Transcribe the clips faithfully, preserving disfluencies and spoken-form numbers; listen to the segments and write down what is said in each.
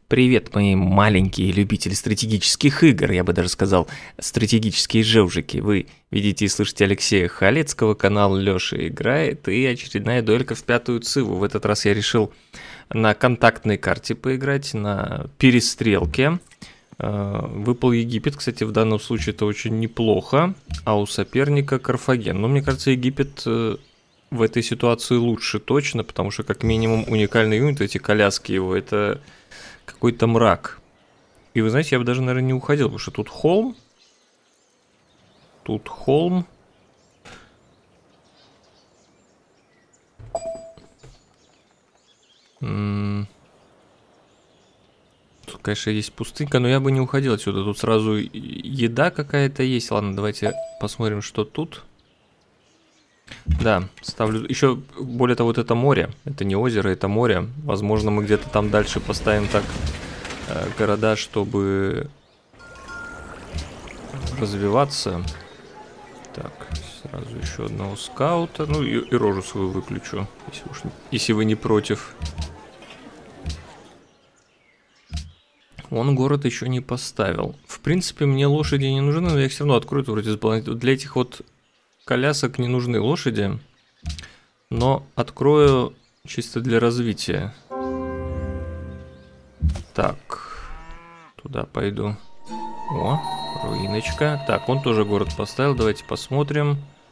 Привет, мои маленькие любители стратегических игр, я бы даже сказал, стратегические жевжики. Вы видите и слышите Алексея Халецкого, канал Лёша играет, и очередная дуэлька в пятую циву. В этот раз я решил на контактной карте поиграть, на перестрелке. Выпал Египет, кстати, в данном случае это очень неплохо, а у соперника Карфаген. Но мне кажется, Египет в этой ситуации лучше точно, потому что как минимум уникальный юнит, эти коляски его, это... какой-то мрак. И вы знаете, я бы даже, наверное, не уходил, потому что тут холм. Тут холм. М-м. Тут, конечно, есть пустынька, но я бы не уходил отсюда. Тут сразу еда какая-то есть. Ладно, давайте посмотрим, что тут. Да, ставлю... Еще, более того, вот это море. Это не озеро, это море. Возможно, мы где-то там дальше поставим так... города, чтобы развиваться. Так, сразу еще одного скаута. Ну и, и рожу свою выключу, если, уж, если вы не против. Он город еще не поставил. В принципе, мне лошади не нужны, но я их все равно открою. Вроде для этих вот колясок не нужны лошади. Но открою чисто для развития. Так. Туда пойду. О, руиночка. Так, он тоже город поставил. Давайте посмотрим.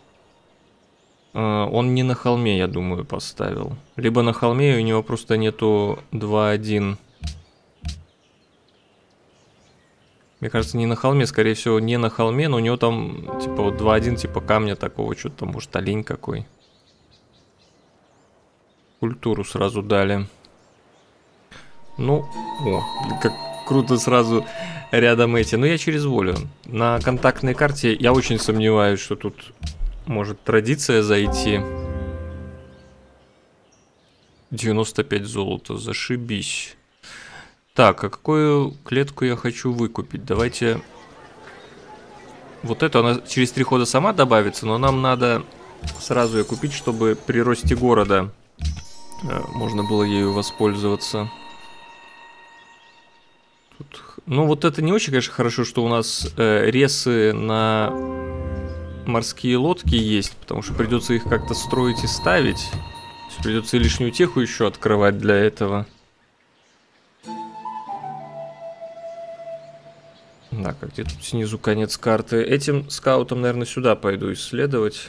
Uh, он не на холме, я думаю, поставил. Либо на холме, у него просто нету два один. Мне кажется, не на холме, скорее всего, не на холме, но у него там, типа, вот два один, типа камня такого, что-то там, может, олень какой. Культуру сразу дали. Ну, о, как круто сразу рядом эти. Но я через волю. На контактной карте я очень сомневаюсь, что тут может традиция зайти. девяносто пять золота, зашибись. Так, а какую клетку я хочу выкупить? Давайте... Вот эту, она через три хода сама добавится, но нам надо сразу ее купить, чтобы при росте города можно было ею воспользоваться. Тут, ну, вот это не очень, конечно, хорошо, что у нас э, ресы на морские лодки есть, потому что придется их как-то строить и ставить. Придется и лишнюю теху еще открывать для этого. Так, а где тут снизу конец карты? Этим скаутом, наверное, сюда пойду исследовать.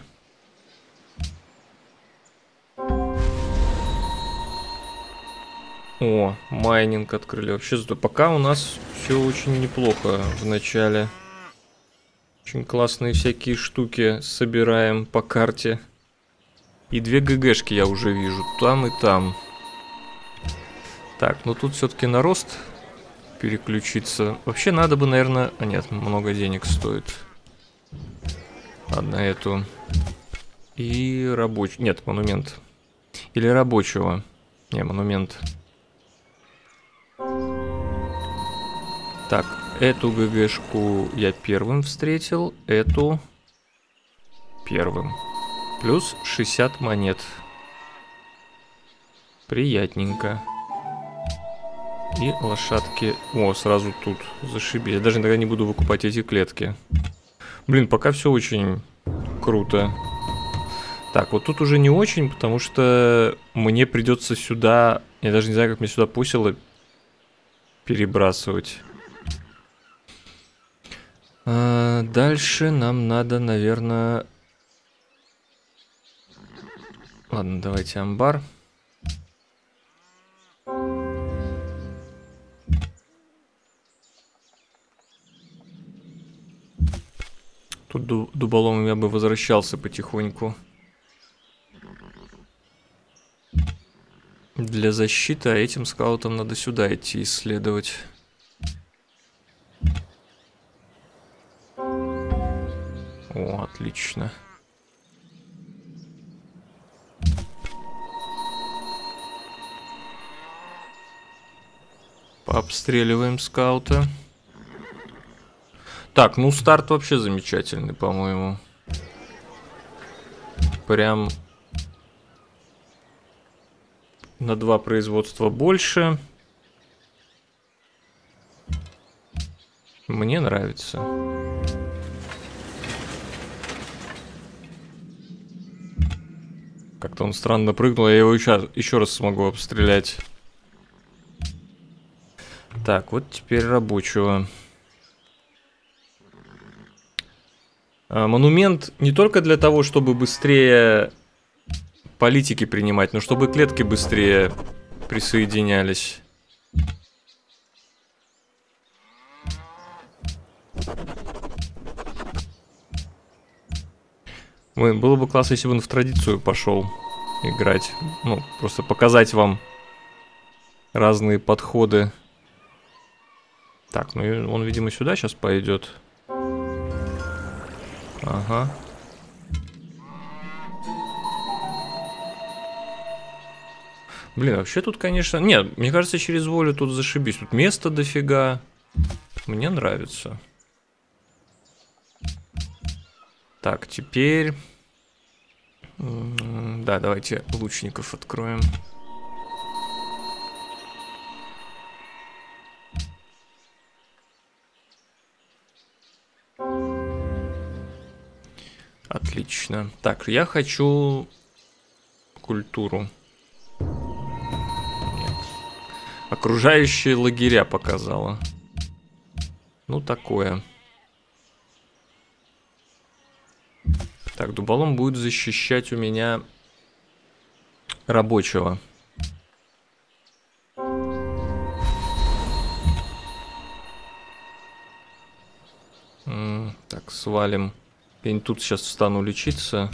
О, майнинг открыли. Вообще, зато пока у нас все очень неплохо в начале. Очень классные всякие штуки собираем по карте. И две ГГшки я уже вижу, там и там. Так, ну тут все-таки на рост переключиться. Вообще надо бы, наверное... А нет, много денег стоит. Ладно, эту. И рабочий... Нет, монумент. Или рабочего. Не, монумент. Так, эту ГГшку я первым встретил, эту первым. Плюс шестьдесят монет. Приятненько. И лошадки... О, сразу тут. Зашибись. Я даже иногда не буду выкупать эти клетки. Блин, пока все очень круто. Так, вот тут уже не очень, потому что мне придется сюда... Я даже не знаю, как мне сюда пусело перебрасывать. А дальше нам надо, наверное... Ладно, давайте амбар. Тут дуболомом я бы возвращался потихоньку. Для защиты, а этим скаутам надо сюда идти исследовать. О, отлично. Пообстреливаем скаута. Так, ну старт вообще замечательный, по-моему. Прям на два производства больше. Мне нравится. Как-то он странно прыгнул, я его еще, еще раз смогу обстрелять. Так, вот теперь рабочего. А, монумент не только для того, чтобы быстрее политики принимать, но чтобы клетки быстрее присоединялись. Ой, было бы классно, если бы он в традицию пошел играть. Ну, просто показать вам разные подходы. Так, ну он, видимо, сюда сейчас пойдет. Ага. Блин, вообще тут, конечно... Нет, мне кажется, через волю тут зашибись. Тут места дофига. Мне нравится. Так, теперь... Да, давайте лучников откроем. Отлично. Так, я хочу культуру. Нет. Окружающие лагеря показала. Ну, такое. Так, дуболом будет защищать у меня рабочего. М-м, так, свалим. Я тут сейчас встану лечиться.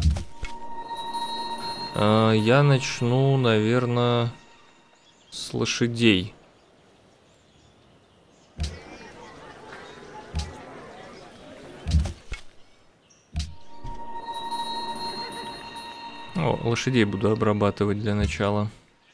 А, я начну, наверное, с лошадей. О, лошадей буду обрабатывать для начала.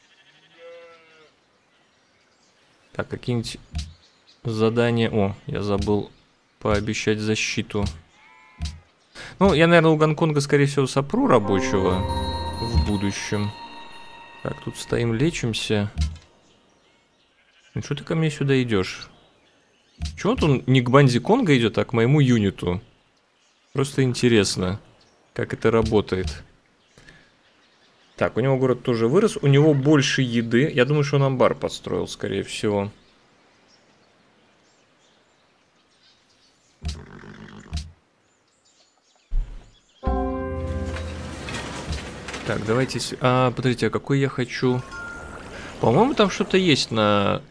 Так, какие-нибудь задания... О, я забыл пообещать защиту. Ну, я, наверное, у Гонконга, скорее всего, сопру рабочего в будущем. Так, тут стоим, лечимся. Ну, что ты ко мне сюда идешь? Чего он не к банде Конга идет, а к моему юниту? Просто интересно, как это работает. Так, у него город тоже вырос. У него больше еды. Я думаю, что он амбар построил, скорее всего. Так, давайте... А, подождите, а какой я хочу... По-моему, там что-то есть на...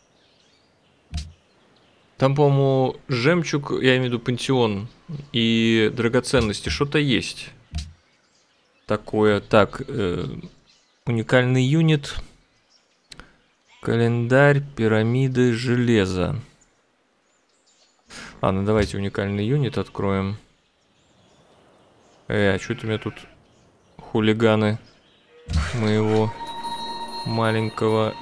Там, по-моему, жемчуг, я имею в виду пантеон и драгоценности, что-то есть. Такое. Так, э, уникальный юнит. Календарь, пирамиды, железо. Ладно, давайте уникальный юнит откроем. Э, а что-то у меня тут хулиганы моего маленького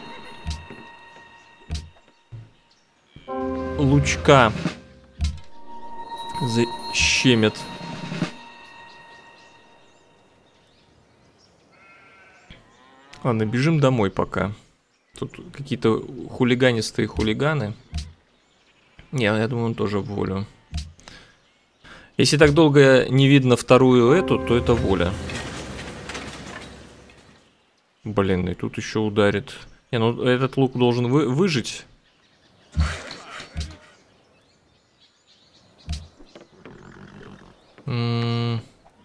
лучка защемят. Ладно, бежим домой пока. Тут какие-то хулиганистые хулиганы. Не, я думаю, он тоже в волю. Если так долго не видно вторую эту, то это воля. Блин, и тут еще ударит. Не, ну этот лук должен вы выжить. М-м-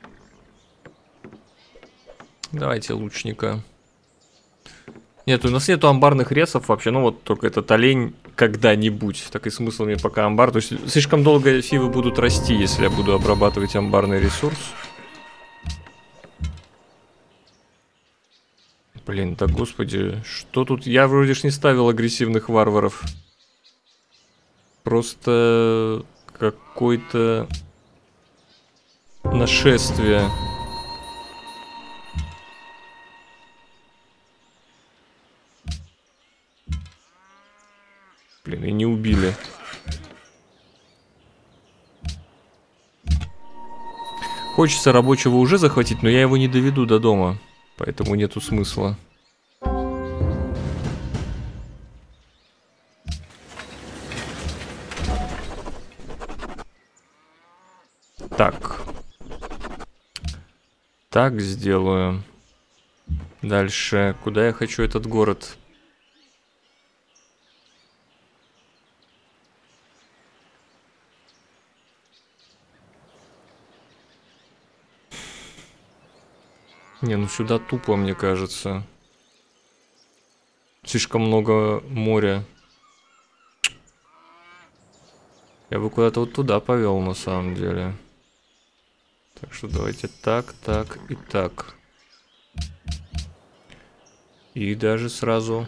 Давайте лучника. Нет, у нас нету амбарных ресов вообще. Ну вот только этот олень когда-нибудь. Так и смысл мне пока амбар. То есть слишком долго фивы будут расти, если я буду обрабатывать амбарный ресурс. Блин, да господи, что тут? Я вроде ж не ставил агрессивных варваров. Просто какое-то нашествие. Блин, и не убили. Хочется рабочего уже захватить, но я его не доведу до дома. Поэтому нету смысла. Так. Так сделаю. Дальше. Куда я хочу этот город? Не, ну сюда тупо, мне кажется. Слишком много моря. Я бы куда-то вот туда повел, на самом деле. Так что давайте так, так и так. И даже сразу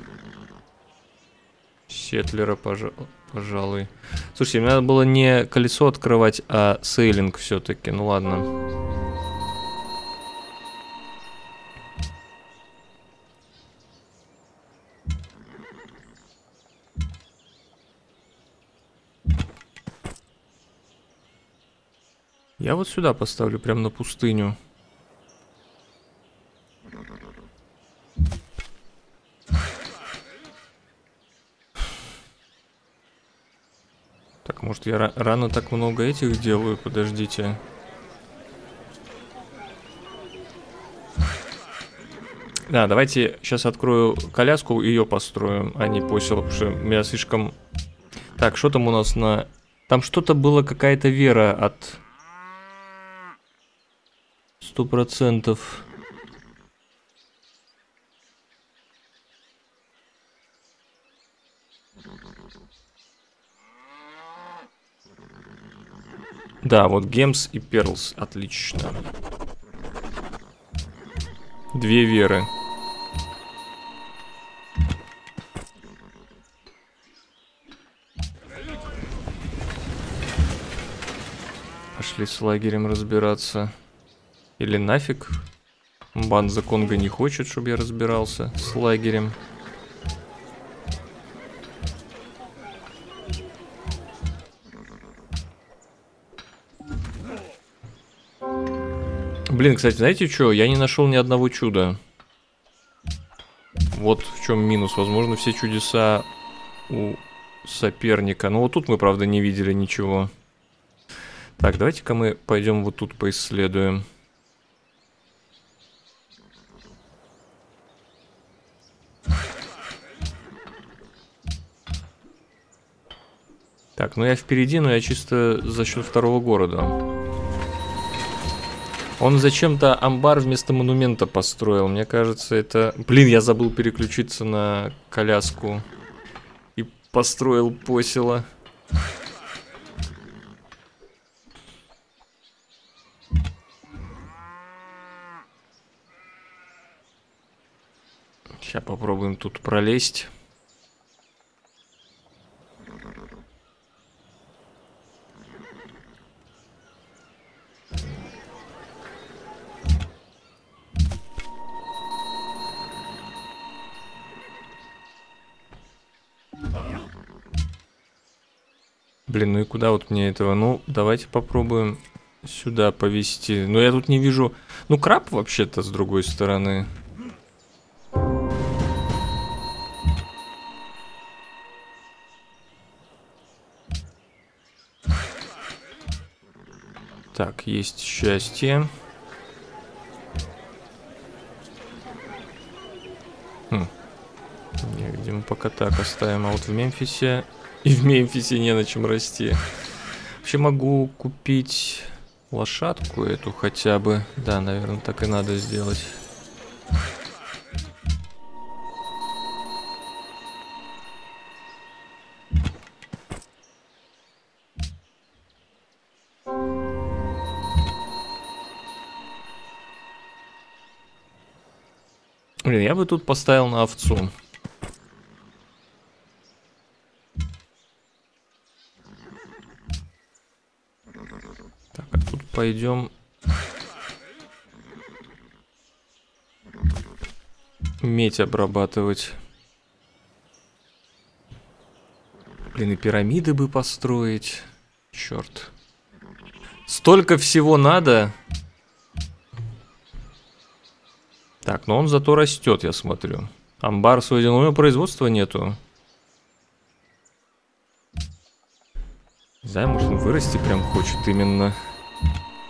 Сетлера, пожа пожалуй. Слушайте, мне надо было не колесо открывать, а сейлинг все-таки. Ну ладно. Я вот сюда поставлю, прям на пустыню. Так, может я рано так много этих делаю? Подождите. Да, давайте сейчас открою коляску, ее построим, а не посел, потому что у меня слишком... Так, что там у нас на... Там что-то было, какая-то вера от... Сто процентов. Да, вот Гемс и Перлс. Отлично. Две веры. Пошли с лагерем разбираться. Или нафиг. Банза Конго не хочет, чтобы я разбирался с лагерем. Блин, кстати, знаете что? Я не нашел ни одного чуда. Вот в чем минус. Возможно, все чудеса у соперника. Ну вот тут мы, правда, не видели ничего. Так, давайте-ка мы пойдем вот тут поисследуем. Так, ну я впереди, но я чисто за счет второго города. Он зачем-то амбар вместо монумента построил. Мне кажется, это... Блин, я забыл переключиться на коляску. И построил посела. Сейчас попробуем тут пролезть. Блин, ну и куда вот мне этого? Ну, давайте попробуем сюда повести. Но я тут не вижу... Ну, краб вообще-то с другой стороны. Так, есть счастье. Хм. Не, где мы пока так оставим. А вот в Мемфисе... И в Мемфисе не на чем расти. Вообще могу купить лошадку эту хотя бы. Да, наверное, так и надо сделать. Блин, я бы тут поставил на овцу. Так, а тут пойдем медь обрабатывать. Блин, и пирамиды бы построить. Черт. Столько всего надо. Так, но он зато растет, я смотрю. Амбар свой, но у него производства нету. Не знаю, может он вырасти прям хочет именно.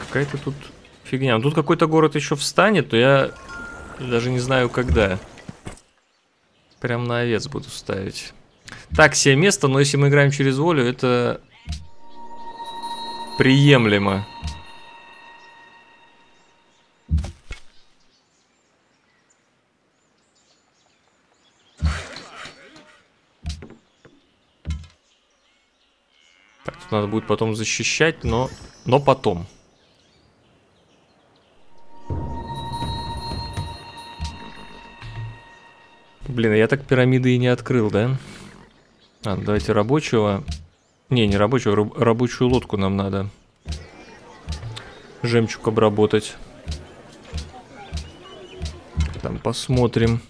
Какая-то тут фигня. Ну, тут какой-то город еще встанет, но я даже не знаю, когда. Прям на овец буду ставить. Так, себе место, но если мы играем через волю, это приемлемо. Так, тут надо будет потом защищать, но, но потом. Блин, я так пирамиды и не открыл, да? А, давайте рабочего. Не, не рабочего, раб рабочую лодку нам надо. Жемчуг обработать. Там посмотрим.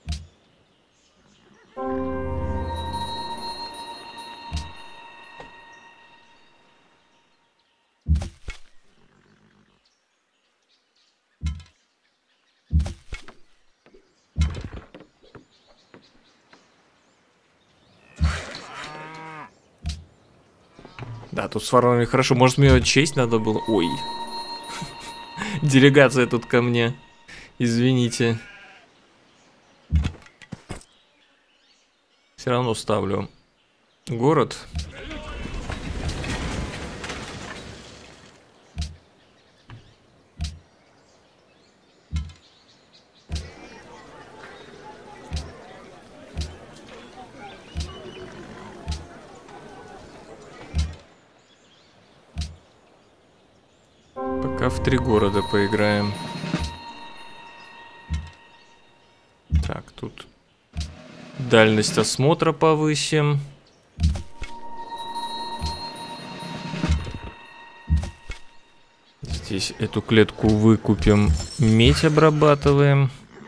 Да, тут с фараонами хорошо. Может, мне честь надо было? Ой. Делегация тут ко мне. Извините. Все равно ставлю город. Пока в три города поиграем. Так, тут дальность осмотра повысим. Здесь эту клетку выкупим, медь обрабатываем.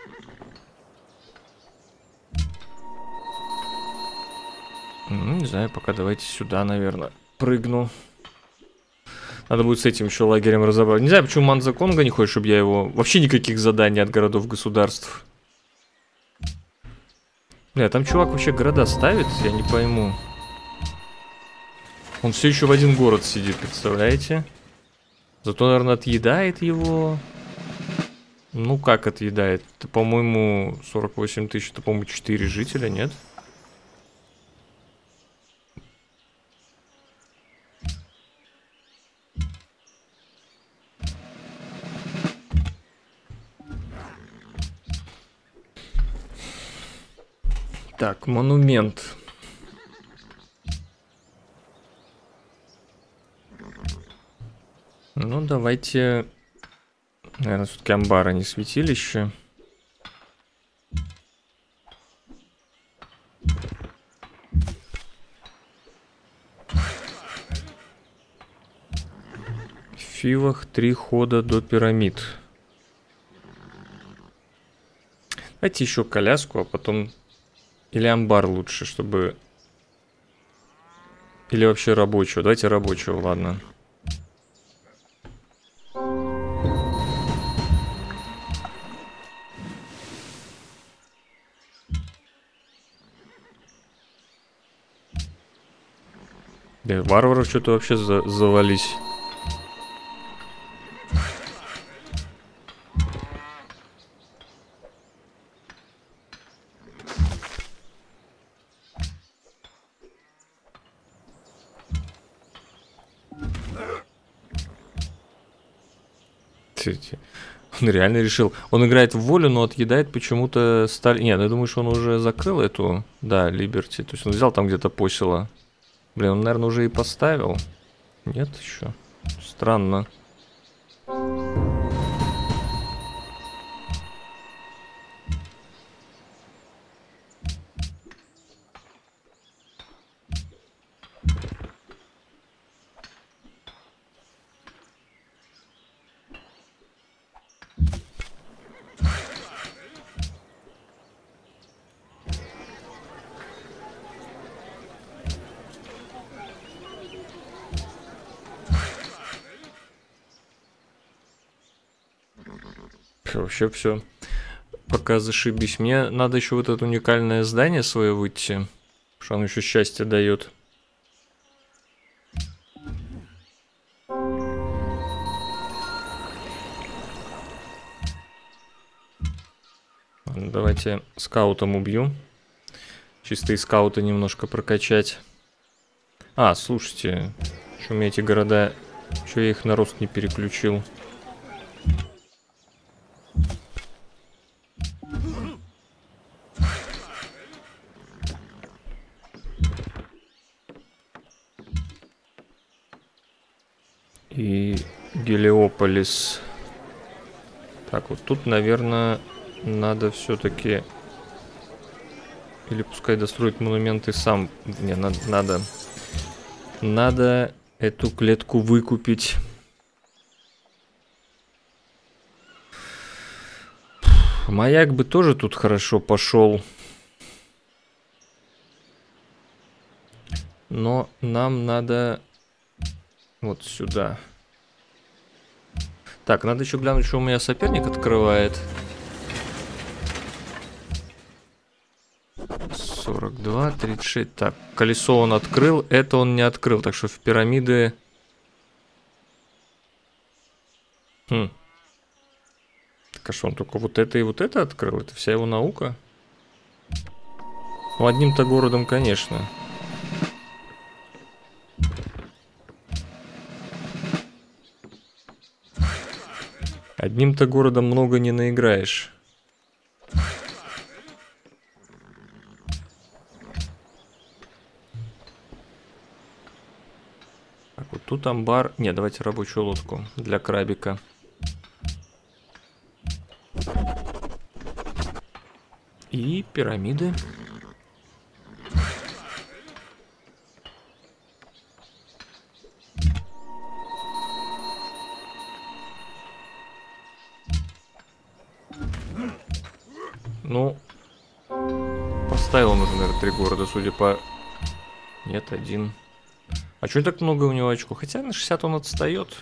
Ну, не знаю, пока давайте сюда, наверное, прыгну. Надо будет с этим еще лагерем разобрать. Не знаю, почему Манза Конга не хочет, чтобы я его... Вообще никаких заданий от городов-государств. Бля, там чувак вообще города ставит? Я не пойму. Он все еще в один город сидит, представляете? Зато, наверное, отъедает его. Ну, как отъедает? Это, по-моему, сорок восемь тысяч. Это, по-моему, четыре жителя, нет? Так, монумент. Ну, давайте... Наверное, все-таки амбар, а не святилище. В Фивах три хода до пирамид. Давайте еще коляску, а потом... Или амбар лучше, чтобы... Или вообще рабочего. Давайте рабочего, ладно. Да, варваров что-то вообще за завались. Он реально решил. Он играет в волю, но отъедает почему-то сталь. Нет, я думаю, что он уже закрыл эту. Да, Либерти. То есть он взял там где-то посела. Блин, он, наверное, уже и поставил. Нет еще. Странно. Вообще все. Пока зашибись. Мне надо еще вот это уникальное здание свое выйти. Потому что оно еще счастье дает. Ладно, давайте скаутом убью. Чисто и скаута немножко прокачать. А, слушайте, что у меня эти города... Что я их на рост не переключил? И Гелиополис. Так, вот тут, наверное, надо все-таки... Или пускай достроит монументы сам. Не, надо... Надо, надо эту клетку выкупить. Маяк бы тоже тут хорошо пошел. Но нам надо... Вот сюда. Так, надо еще глянуть, что у меня соперник открывает. сорок два, тридцать шесть. Так, колесо он открыл, это он не открыл. Так что в пирамиды... Хм. Так а что, он только вот это и вот это открыл? Это вся его наука? Ну, одним-то городом, конечно. Одним-то городом много не наиграешь. Так, вот тут амбар. Не, давайте рабочую лодку для крабика. И пирамиды. Ну, поставил он уже, наверное, три города, судя по... Нет, один. А чё так много у него очков? Хотя на шестьдесят он отстает.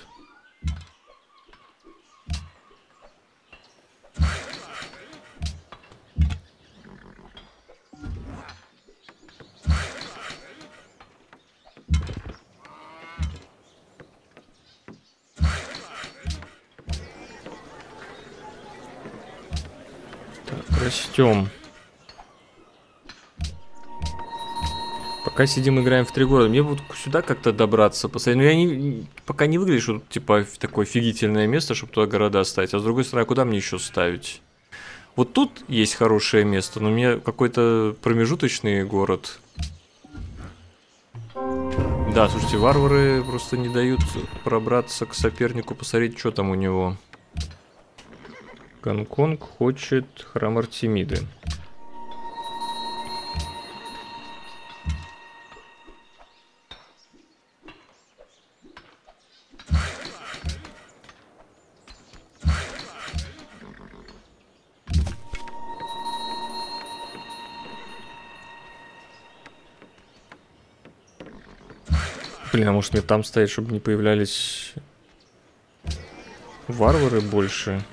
Так, растем. Пока сидим, играем в три города. Мне вот сюда как-то добраться. Посмотреть. Ну, я не, пока не выглядит, что тут, типа, такое офигительное место, чтобы туда города ставить. А с другой стороны, куда мне еще ставить? Вот тут есть хорошее место, но мне какой-то промежуточный город. Да, слушайте, варвары просто не дают пробраться к сопернику, посмотреть, что там у него. Гонконг хочет храм Артемиды. Блин, а может мне там стоять, чтобы не появлялись варвары больше?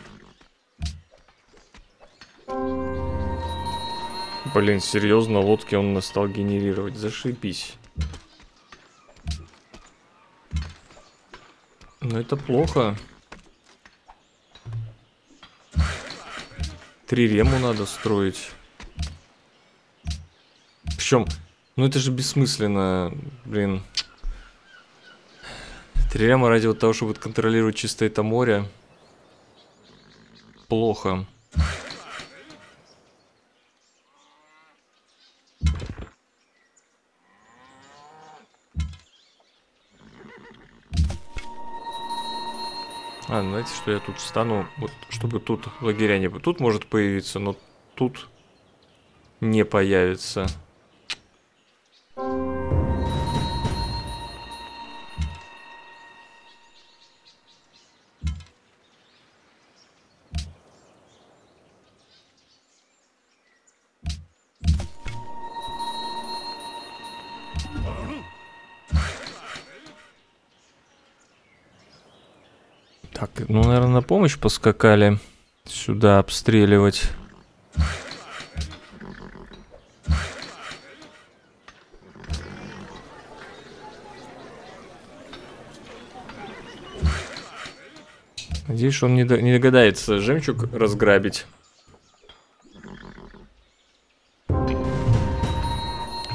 Блин, серьезно, лодки он нас стал генерировать. Зашибись. Но это плохо. Трирему надо строить. Причем, ну это же бессмысленно, блин. Трирема ради вот того, чтобы контролировать чисто это море. Плохо. А, знаете, что я тут встану, вот, чтобы тут лагеря не было. Тут может появиться, но тут не появится. Так, ну, наверное, на помощь поскакали сюда обстреливать. Надеюсь, что он не, до... не догадается жемчуг разграбить.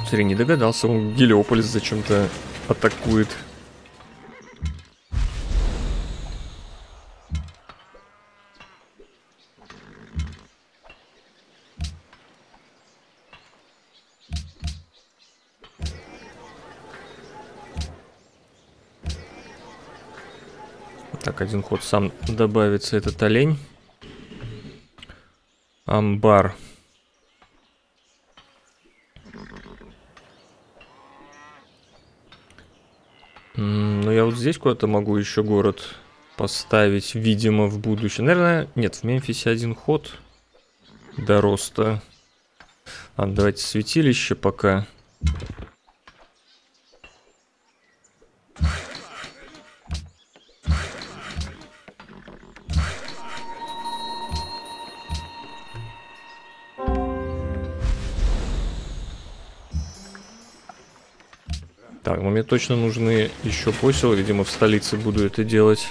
Смотри, не догадался, он Гелиополис зачем-то атакует. Так, один ход сам добавится этот олень. Амбар. Ну, я вот здесь куда-то могу еще город поставить, видимо, в будущем. Наверное, нет, в Мемфисе один ход до роста. Ладно, давайте святилище пока. Так, ну мне точно нужны еще поселы, видимо, в столице буду это делать.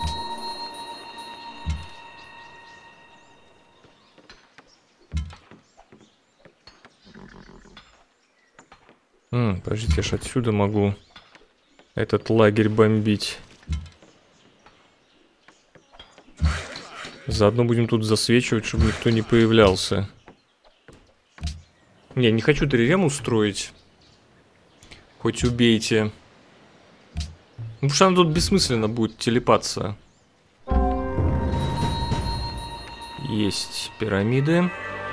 М, подождите, я ж отсюда могу этот лагерь бомбить. Заодно будем тут засвечивать, чтобы никто не появлялся. Не, не хочу трирем устроить. Хоть убейте. Ну, потому что она тут бессмысленно будет телепаться. Есть пирамиды.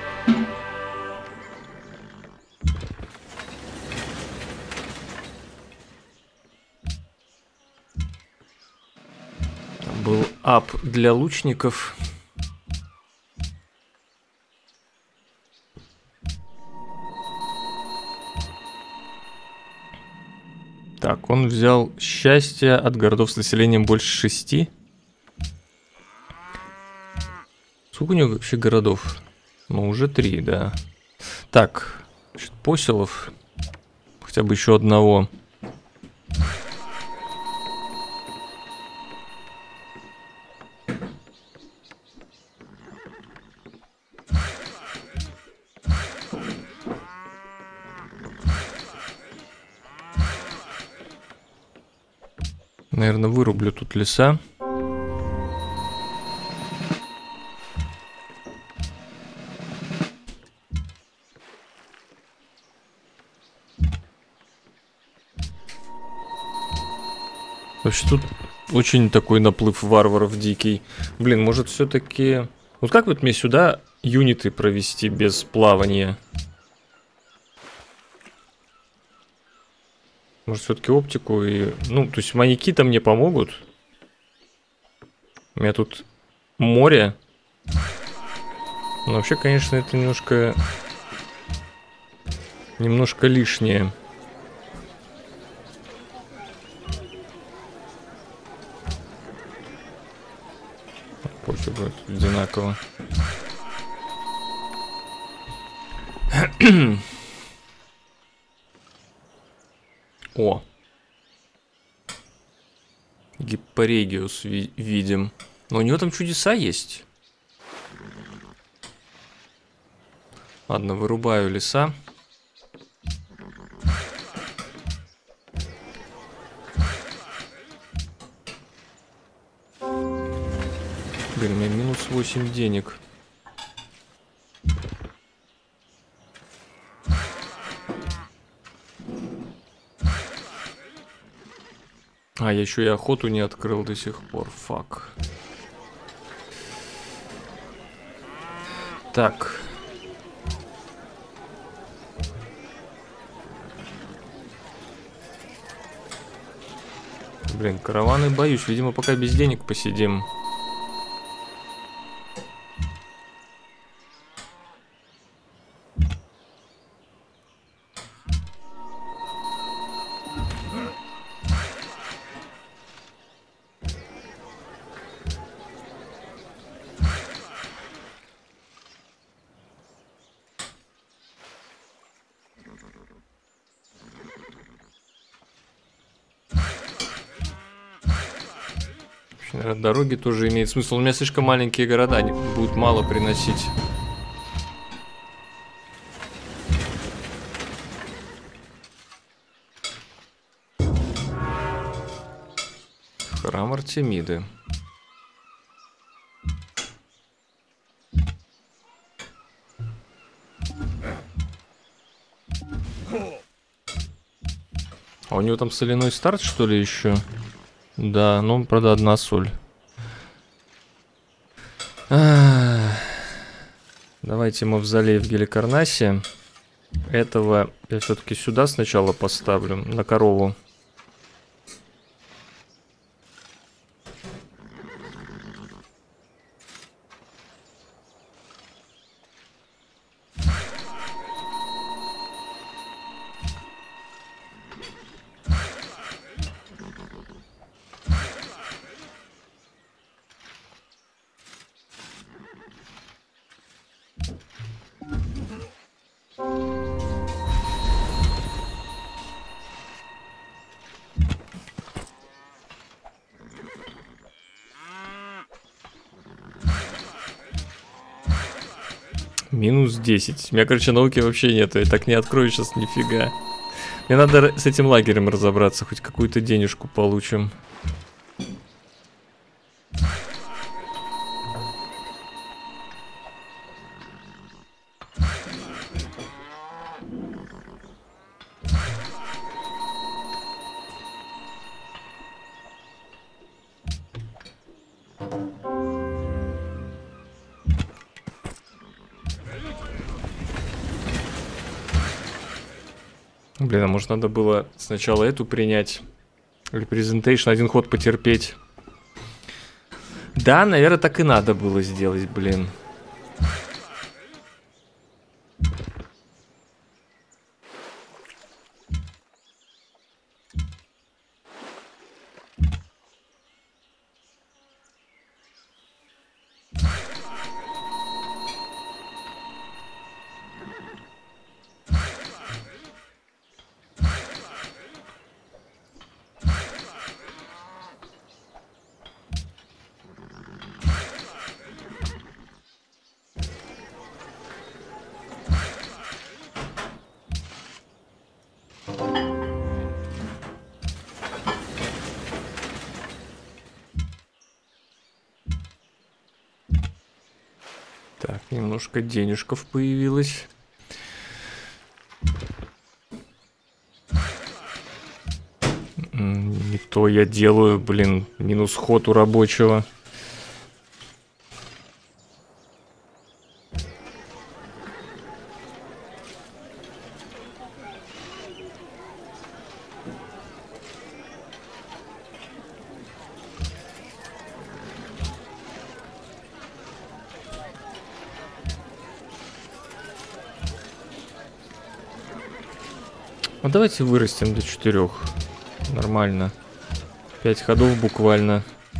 Там был ап для лучников. Так, он взял счастье от городов с населением больше шести. Сколько у него вообще городов? Ну, уже три, да. Так, значит, поселов. Хотя бы еще одного. Наверное, вырублю тут леса. Вообще тут очень такой наплыв варваров дикий. Блин, может все-таки... Вот как вот мне сюда юниты провести без плавания? Может, все-таки оптику и... Ну, то есть маяки-то мне помогут. У меня тут море. Но вообще, конечно, это немножко... Немножко лишнее. Пофигу, это одинаково. О. Гиппорегиус ви видим. Но у него там чудеса есть. Ладно, вырубаю леса. Блин, у меня минус восемь денег. А, я еще и охоту не открыл до сих пор. Фак. Так. Блин, караваны боюсь. Видимо, пока без денег посидим. Дороги тоже имеет смысл. У меня слишком маленькие города, они будут мало приносить. Храм Артемиды. А у него там соляной старт, что ли, еще? Да, ну, правда, одна соль. А-а-а. Давайте мавзолей в Геликарнасе. Этого я все-таки сюда сначала поставлю, на корову. Минус десять. У меня, короче, науки вообще нету. Я так не открою сейчас нифига. Мне надо с этим лагерем разобраться. Хоть какую-то денежку получим. Блин, а может надо было сначала эту принять? Representation, один ход потерпеть. Да, наверное, так и надо было сделать, блин. Так, немножко денежков появилось. Не то я делаю, блин, минус ход у рабочего. Ну давайте вырастем до четырех. Нормально. Пять ходов буквально.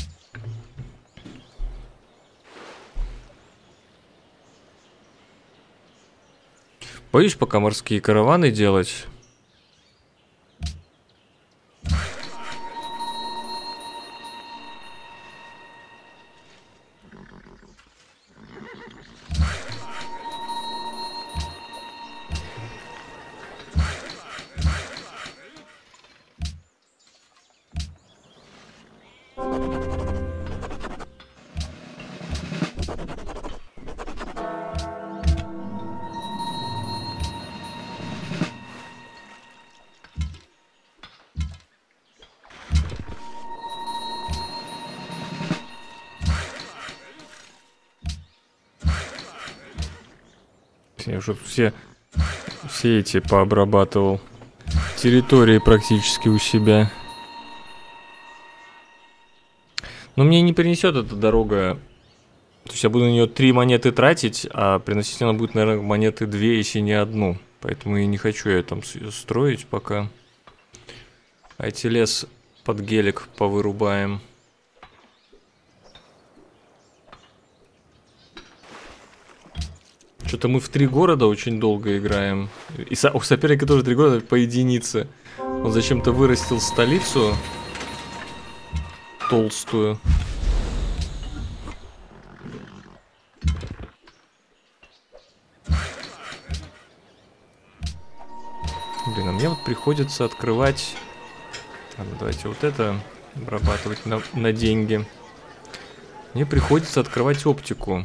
Боюсь пока морские караваны делать. Я уже все, все эти пообрабатывал. Территории практически у себя. Но мне не принесет эта дорога. То есть я буду на нее три монеты тратить, а приносить она будет, наверное, монеты две, если не одну. Поэтому и не хочу я там строить пока. А эти лес под гелик повырубаем. Что-то мы в три города очень долго играем. И со у соперника тоже три города по единице. Он зачем-то вырастил столицу толстую. Блин, а мне вот приходится открывать... Ладно, давайте вот это обрабатывать на, на деньги. Мне приходится открывать оптику.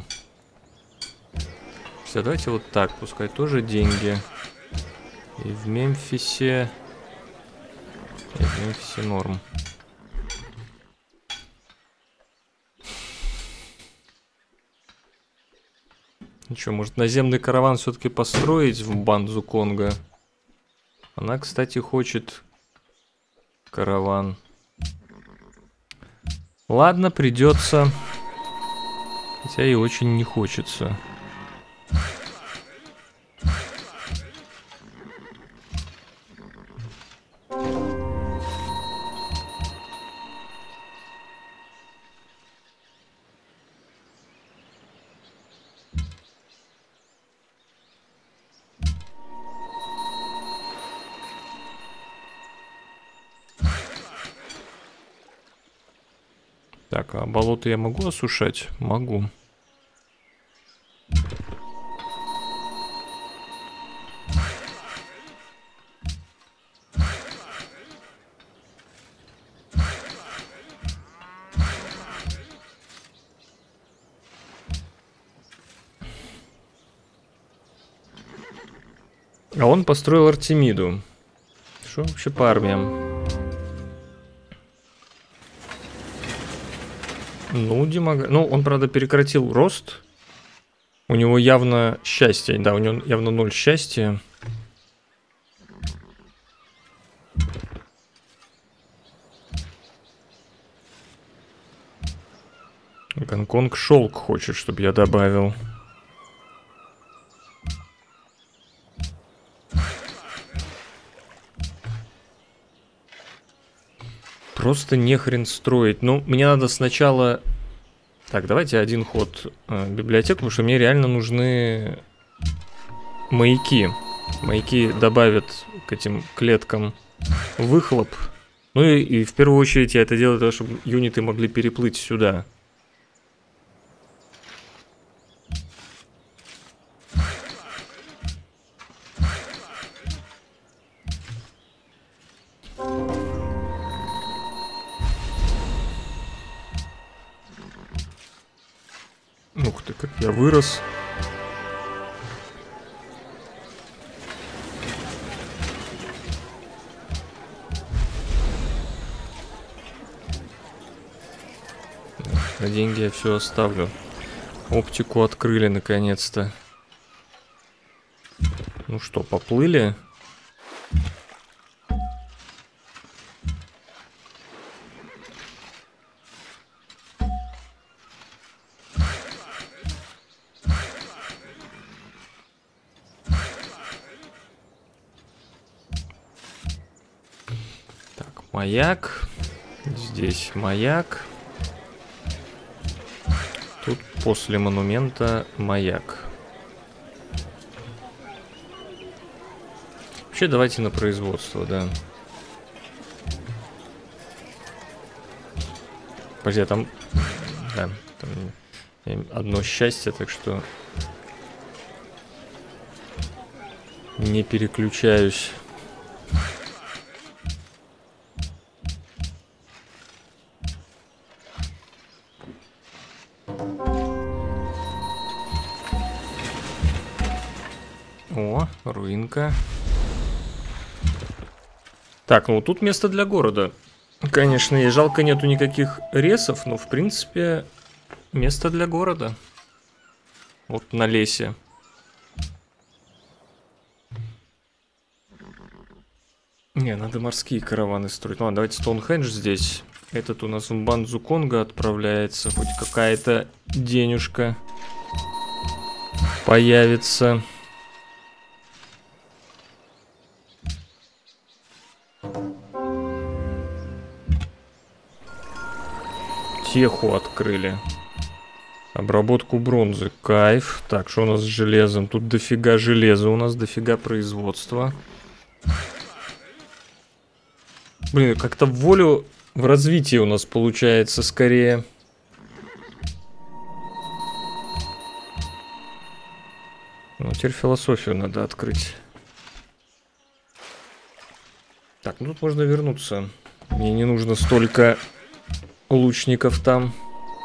Все, давайте вот так, пускай тоже деньги. И в Мемфисе... И в Мемфисе норм. Ну что, может наземный караван все-таки построить в Банзу Конго? Она, кстати, хочет караван. Ладно, придется. Хотя и очень не хочется. Так, а болото я могу осушать? Могу. А он построил Артемиду. Что вообще по армиям? Ну, Димага... Ну, он, правда, прекратил рост. У него явно счастье. Да, у него явно ноль счастья. Гонконг шелк хочет, чтобы я добавил. Просто нехрен строить. Ну, мне надо сначала... Так, давайте один ход э, в библиотеку, потому что мне реально нужны маяки. Маяки добавят к этим клеткам выхлоп. Ну и, и в первую очередь я это делаю для того, чтобы юниты могли переплыть сюда. Ух ты, как я вырос. На деньги я все оставлю. Оптику открыли наконец-то. Ну что, поплыли? Маяк. Здесь маяк. Тут после монумента маяк. Вообще давайте на производство, да. Подожди, а там... Да, там одно счастье, так что... Не переключаюсь. О, руинка. Так, ну тут место для города. Конечно, и жалко нету никаких ресов, но в принципе место для города. Вот на лесе. Не, надо морские караваны строить. Ну ладно, давайте Стоунхендж здесь. Этот у нас в Банзу Конго отправляется. Хоть какая-то денежка появится. Теху открыли. Обработку бронзы. Кайф. Так, что у нас с железом? Тут дофига железа. У нас дофига производства. Блин, как-то в волю в развитии у нас получается скорее. Ну, теперь философию надо открыть. Так, ну тут можно вернуться. Мне не нужно столько лучников там.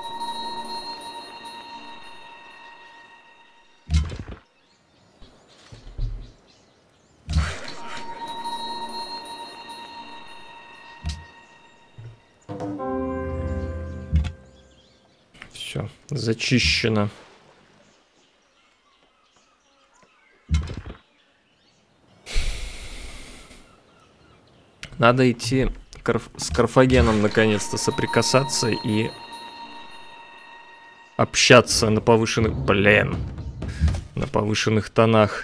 Все, зачищено. Надо идти карф... с Карфагеном наконец-то соприкасаться и общаться на повышенных... Блин. На повышенных тонах.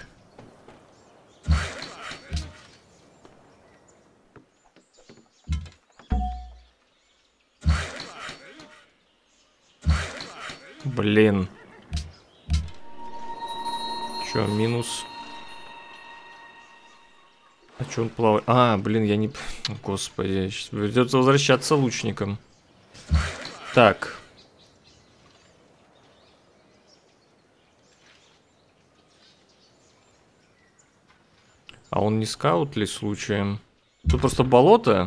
Блин. Чё, минус... А чё он плавает? А, блин, я не... Господи, сейчас придется возвращаться лучником. Так. А он не скаут ли случаем? Тут просто болото?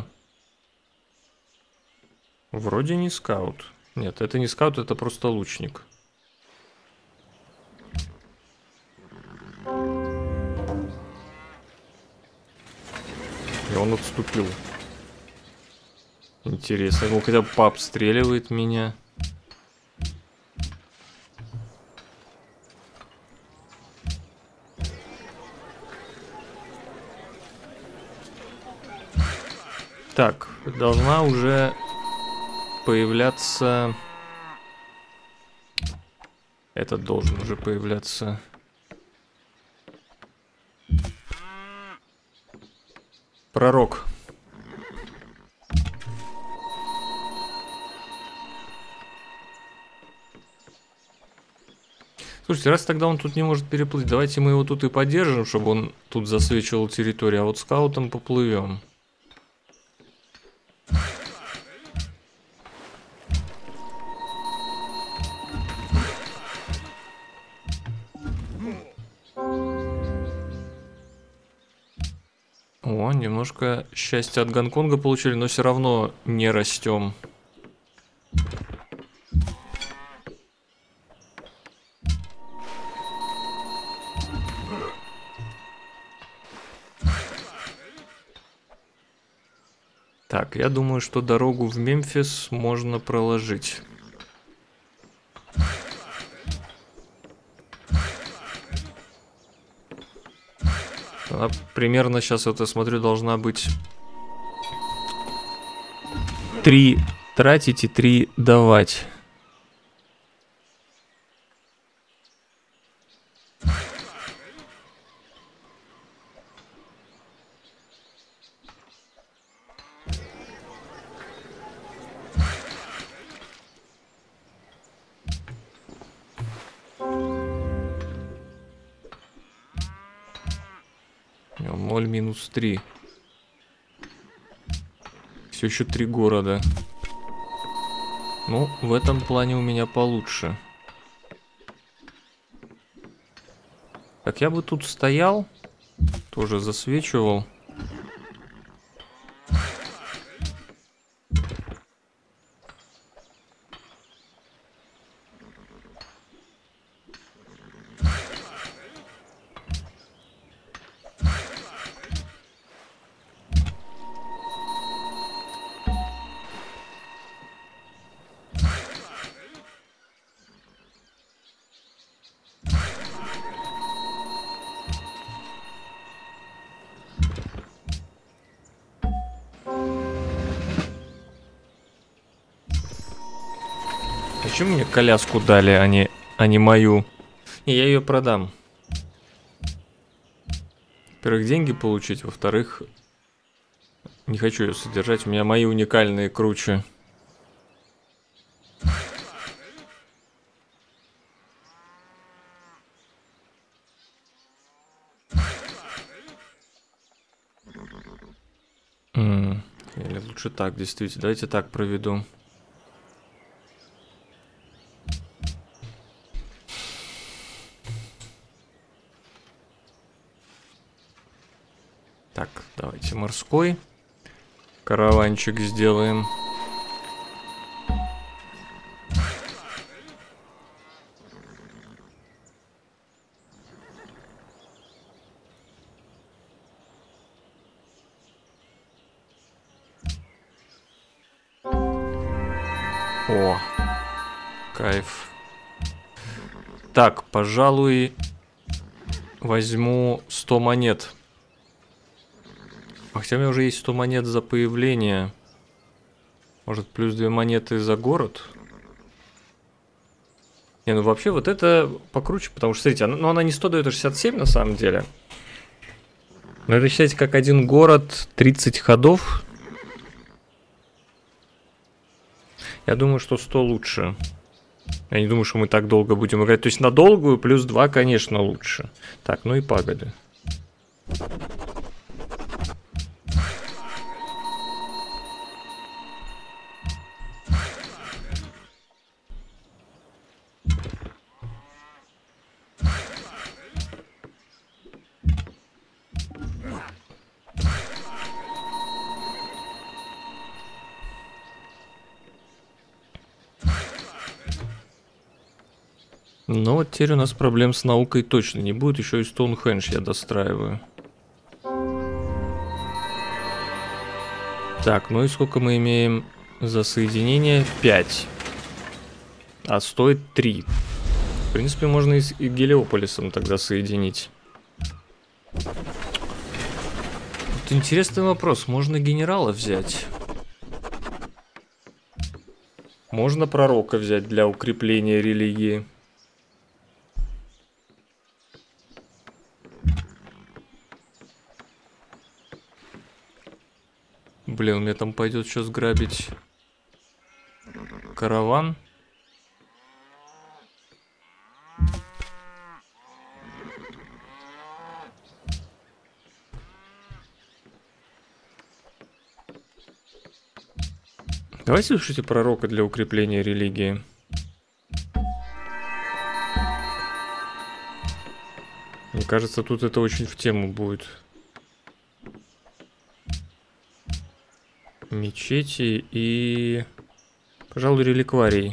Вроде не скаут. Нет, это не скаут, это просто лучник. И он отступил. Интересно, ну хотя бы пообстреливает меня. Так, должна уже появляться... Этот должен уже появляться... Пророк. Слушайте, раз тогда он тут не может переплыть, давайте мы его тут и поддержим, чтобы он тут засвечивал территорию, а вот скаутом поплывем. О, немножко счастья от Гонконга получили, но все равно не растем. Так, я думаю, что дорогу в Мемфис можно проложить. Она примерно сейчас, вот я смотрю, должна быть три тратить и три давать. ноль минус три. Все еще три города. Ну, в этом плане у меня получше. Так, я бы тут стоял. Тоже засвечивал. Зачем мне коляску дали, а не, а не мою? Не, я ее продам. Во-первых, деньги получить, во-вторых, не хочу ее содержать, у меня мои уникальные круче. М-м, или лучше так, действительно, давайте так проведу. Так, давайте морской караванчик сделаем. О, кайф. Так, пожалуй, возьму сто монет. Хотя у меня уже есть сто монет за появление. Может, плюс две монеты за город? Не, ну вообще вот это покруче, потому что, смотрите, она, ну, она не сто дает, а шестьдесят семь на самом деле. Но это считайте как один город, тридцать ходов. Я думаю, что сто лучше. Я не думаю, что мы так долго будем играть. То есть на долгую плюс два, конечно, лучше. Так, ну и пагоды. Но вот теперь у нас проблем с наукой точно не будет. Еще и Стоунхендж я достраиваю. Так, ну и сколько мы имеем за соединение? пять. А стоит три. В принципе, можно и с и Гелиополисом тогда соединить. Вот интересный вопрос. Можно генерала взять? Можно пророка взять для укрепления религии? Блин, мне там пойдет сейчас грабить караван. Давайте слушайте пророка для укрепления религии. Мне кажется, тут это очень в тему будет. Мечети и, пожалуй, реликварий.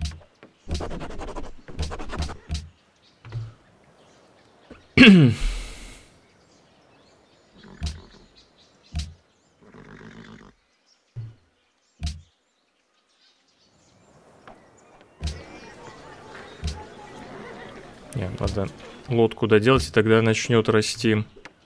Не, надо лодку доделать, и тогда начнет расти.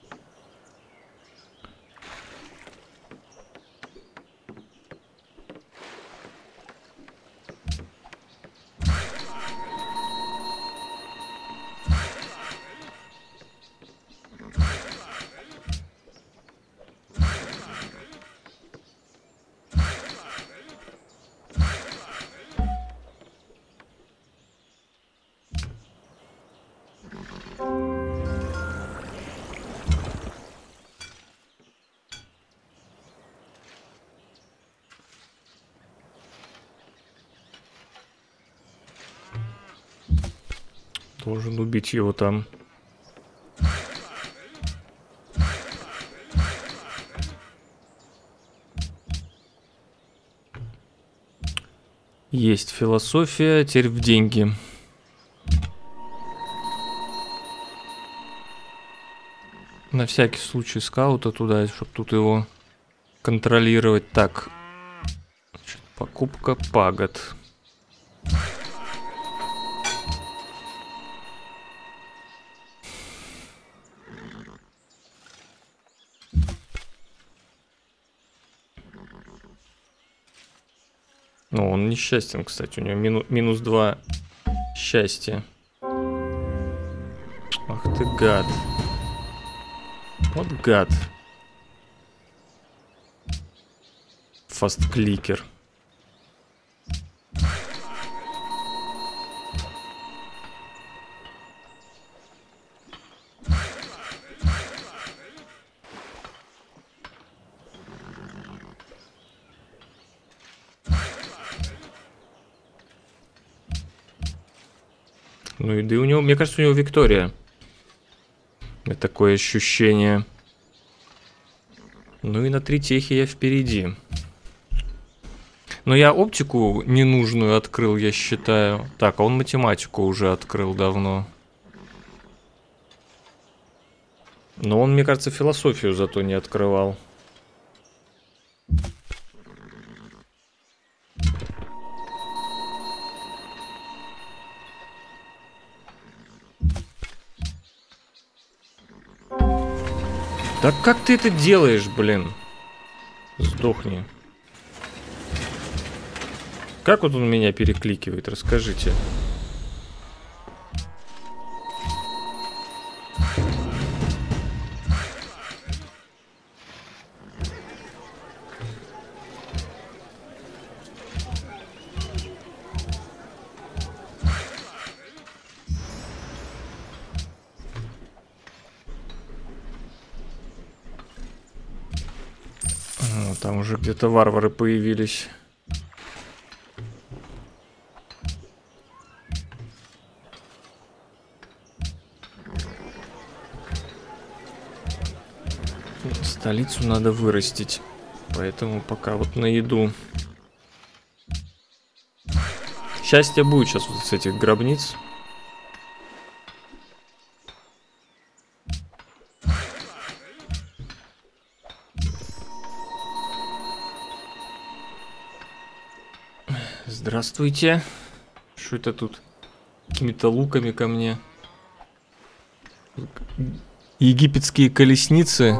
Должен убить его там. Есть философия, теперь в деньги. На всякий случай скаута туда, чтобы тут его контролировать. Так, значит, покупка пагод. Ну, он несчастен, кстати, у него мину, минус два счастья. Ах ты гад. Вот гад. Фасткликер. Ну и да и у него, мне кажется, у него Виктория. Такое ощущение. Ну и на три техи я впереди. Но я оптику ненужную открыл, я считаю. Так, а он математику уже открыл давно. Но он, мне кажется, философию зато не открывал. Да как ты это делаешь, блин? Сдохни. Как вот он меня перекликивает, расскажите. О, там уже где-то варвары появились. Столицу надо вырастить, поэтому пока вот на еду. Счастье будет сейчас вот с этих гробниц. Здравствуйте. Что это тут? Какими-то луками ко мне. Египетские колесницы.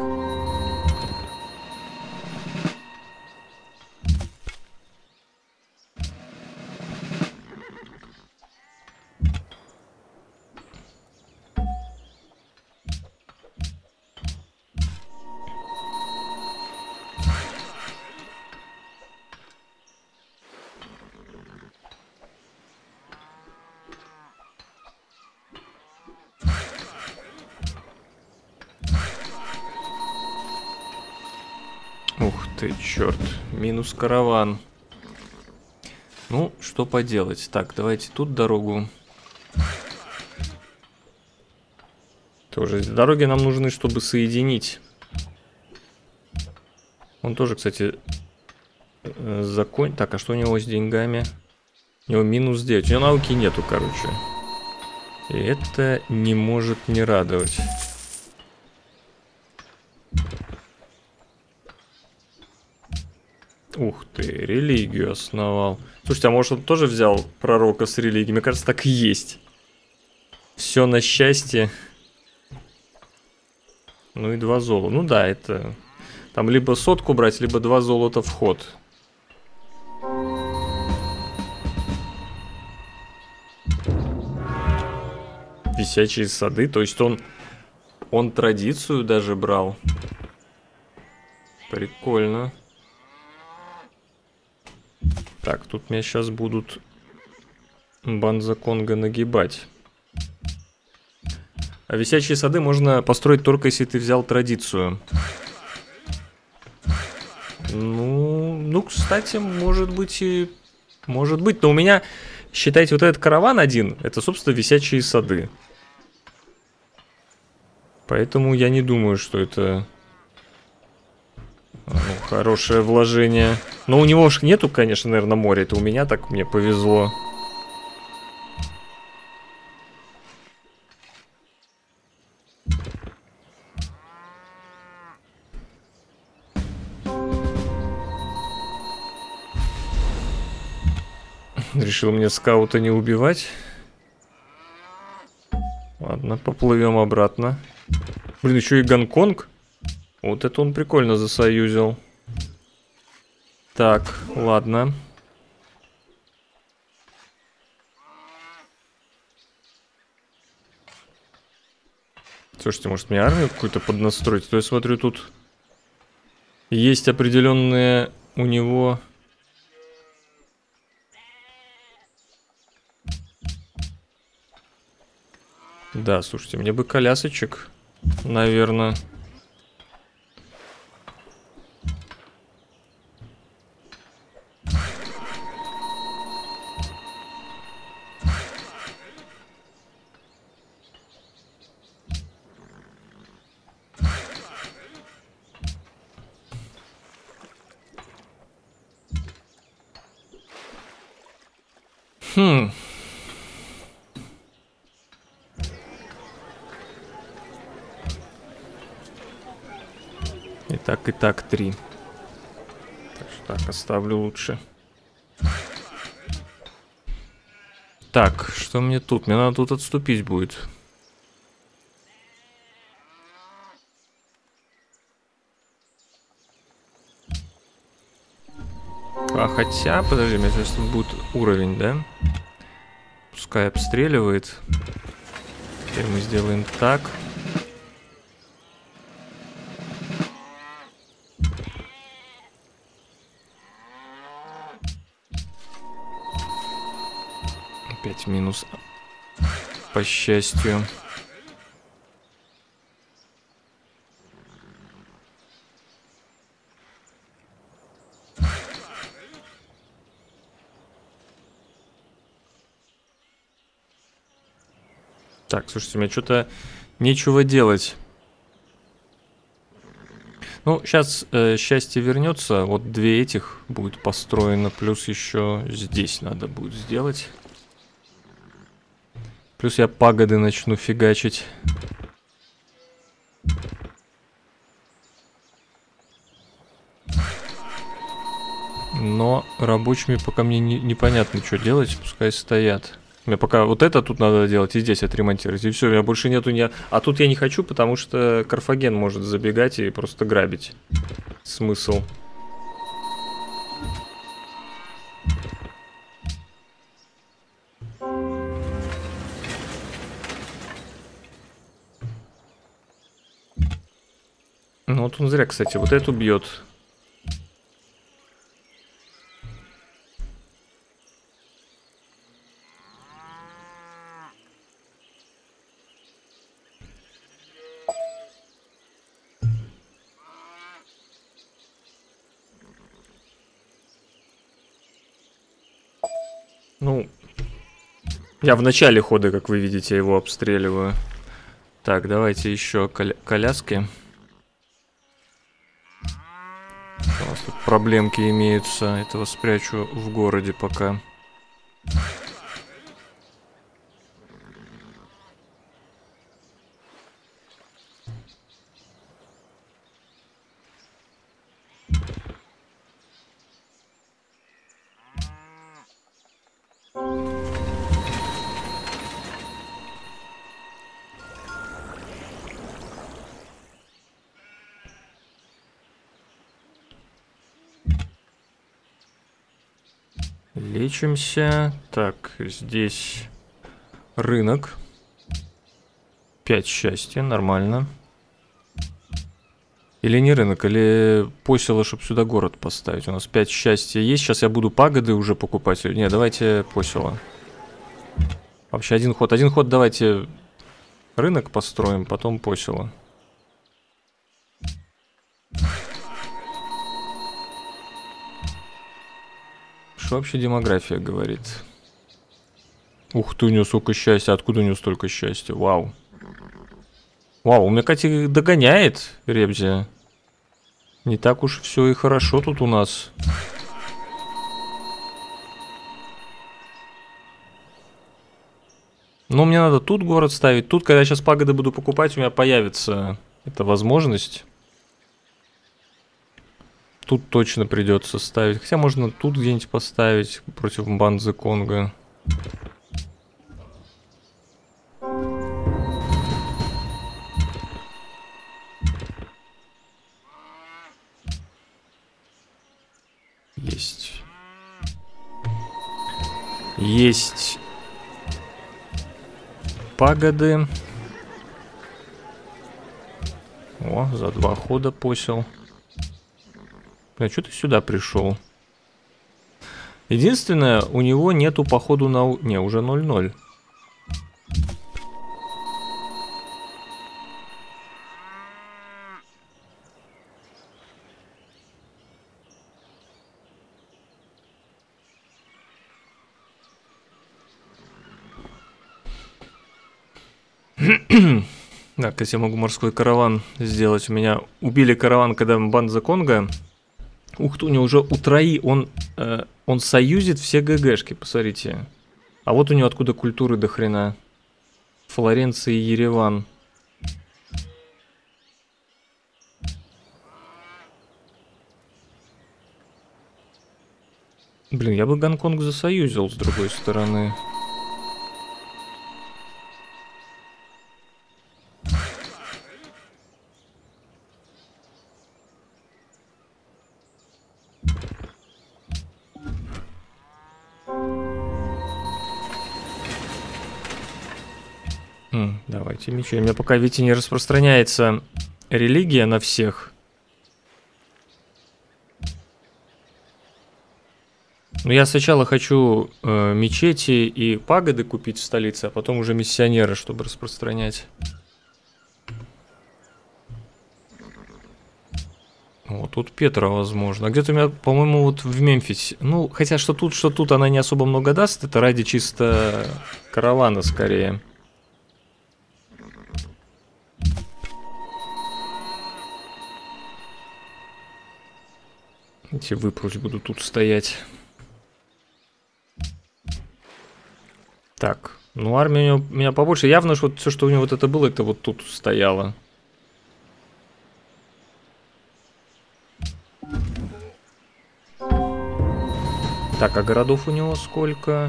Ух ты, черт. Минус караван. Ну, что поделать. Так, давайте тут дорогу. Тоже дороги нам нужны, чтобы соединить. Он тоже, кстати, закон... Так, а что у него с деньгами? У него минус девять. У него науки нету, короче. И это не может не радовать. Ух ты, религию основал. Слушайте, а может он тоже взял пророка с религией? Мне кажется, так и есть. Все на счастье. Ну и два золота. Ну да, это... Там либо сотку брать, либо два золота в ход. Висячие сады. То есть он... Он традицию даже брал. Прикольно. Так, тут меня сейчас будут Банза Конго нагибать. А висячие сады можно построить только если ты взял традицию. Ну, ну, кстати, может быть и... Может быть, но у меня, считайте, вот этот караван один, это, собственно, висячие сады. Поэтому я не думаю, что это... Ну, хорошее вложение. Но у него ж нету, конечно, наверное, моря. Это у меня так мне повезло. Решил мне скаута не убивать. Ладно, поплывем обратно. Блин, еще и Гонконг. Вот это он прикольно засоюзил. Так, ладно. Слушайте, может мне армию какую-то поднастроить? То я смотрю, тут есть определенные у него... Да, слушайте, мне бы колясочек, наверное. Хм. И так, и так три. Так что так, оставлю лучше. Так, что мне тут? Мне надо тут отступить будет. А хотя, подожди, у меня сейчас тут будет уровень, да? Пускай обстреливает. Теперь мы сделаем так. Опять минус. По счастью. Так, слушайте, у меня что-то нечего делать. Ну, сейчас э, счастье вернется. Вот две этих будет построено. Плюс еще здесь надо будет сделать. Плюс я пагоды начну фигачить. Но рабочими пока мне не, непонятно, что делать. Пускай стоят. Мне пока вот это тут надо делать и здесь отремонтировать. И все, у меня больше нету ни... А тут я не хочу, потому что Карфаген может забегать и просто грабить. Смысл. Ну вот он зря, кстати, вот эту бьет. Ну, я в начале хода, как вы видите, его обстреливаю. Так, давайте еще коля коляски. У нас тут проблемки имеются. Этого спрячу в городе пока. Лечимся. Так, здесь рынок. Пять счастья, нормально. Или не рынок, или посело, чтобы сюда город поставить. У нас пять счастья есть. Сейчас я буду пагоды уже покупать. Не, давайте посело. Вообще один ход. Один ход давайте рынок построим, потом посело. Что вообще демография говорит? Ух ты, у него столько счастья. Откуда у него столько счастья? Вау. Вау, у меня, кстати, догоняет Ребзя. Не так уж все и хорошо тут у нас. Но мне надо тут город ставить. Тут, когда я сейчас пагоды буду покупать, у меня появится эта возможность. Тут точно придется ставить. Хотя можно тут где-нибудь поставить против Банзы Конго. Есть. Есть пагоды. О, за два хода посел. А что ты сюда пришел? Единственное, у него нету походу на... Не, уже ноль ноль. Так, кстати, я могу морской караван сделать. У меня убили караван, когда Банза Конго. Ух ты, у него уже у трои, он, э, он союзит все ГГшки, посмотрите. А вот у него откуда культуры до хрена. Флоренция и Ереван. Блин, я бы Гонконг засоюзил с другой стороны. Давайте мечи. У меня пока, видите, не распространяется религия на всех. Но я сначала хочу э, мечети и пагоды купить в столице, а потом уже миссионеры, чтобы распространять. Вот тут Петра, возможно. А где-то у меня, по-моему, вот в Мемфисе. Ну, хотя что тут, что тут она не особо много даст. Это ради чисто каравана скорее. Эти выпрусь буду тут стоять. Так, ну армия у него, у меня побольше. Явно, что вот все, что у него вот это было, это вот тут стояло. Так, а городов у него сколько?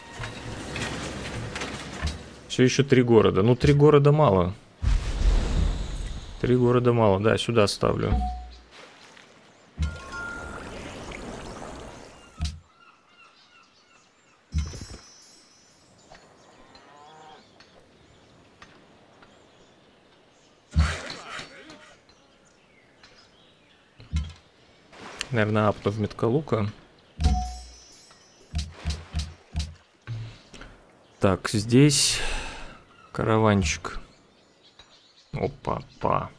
Все еще три города. Ну, три города мало. Три города мало, да, сюда ставлю. Наверное, апну в Меткалука. Так, здесь караванчик. Опа-па.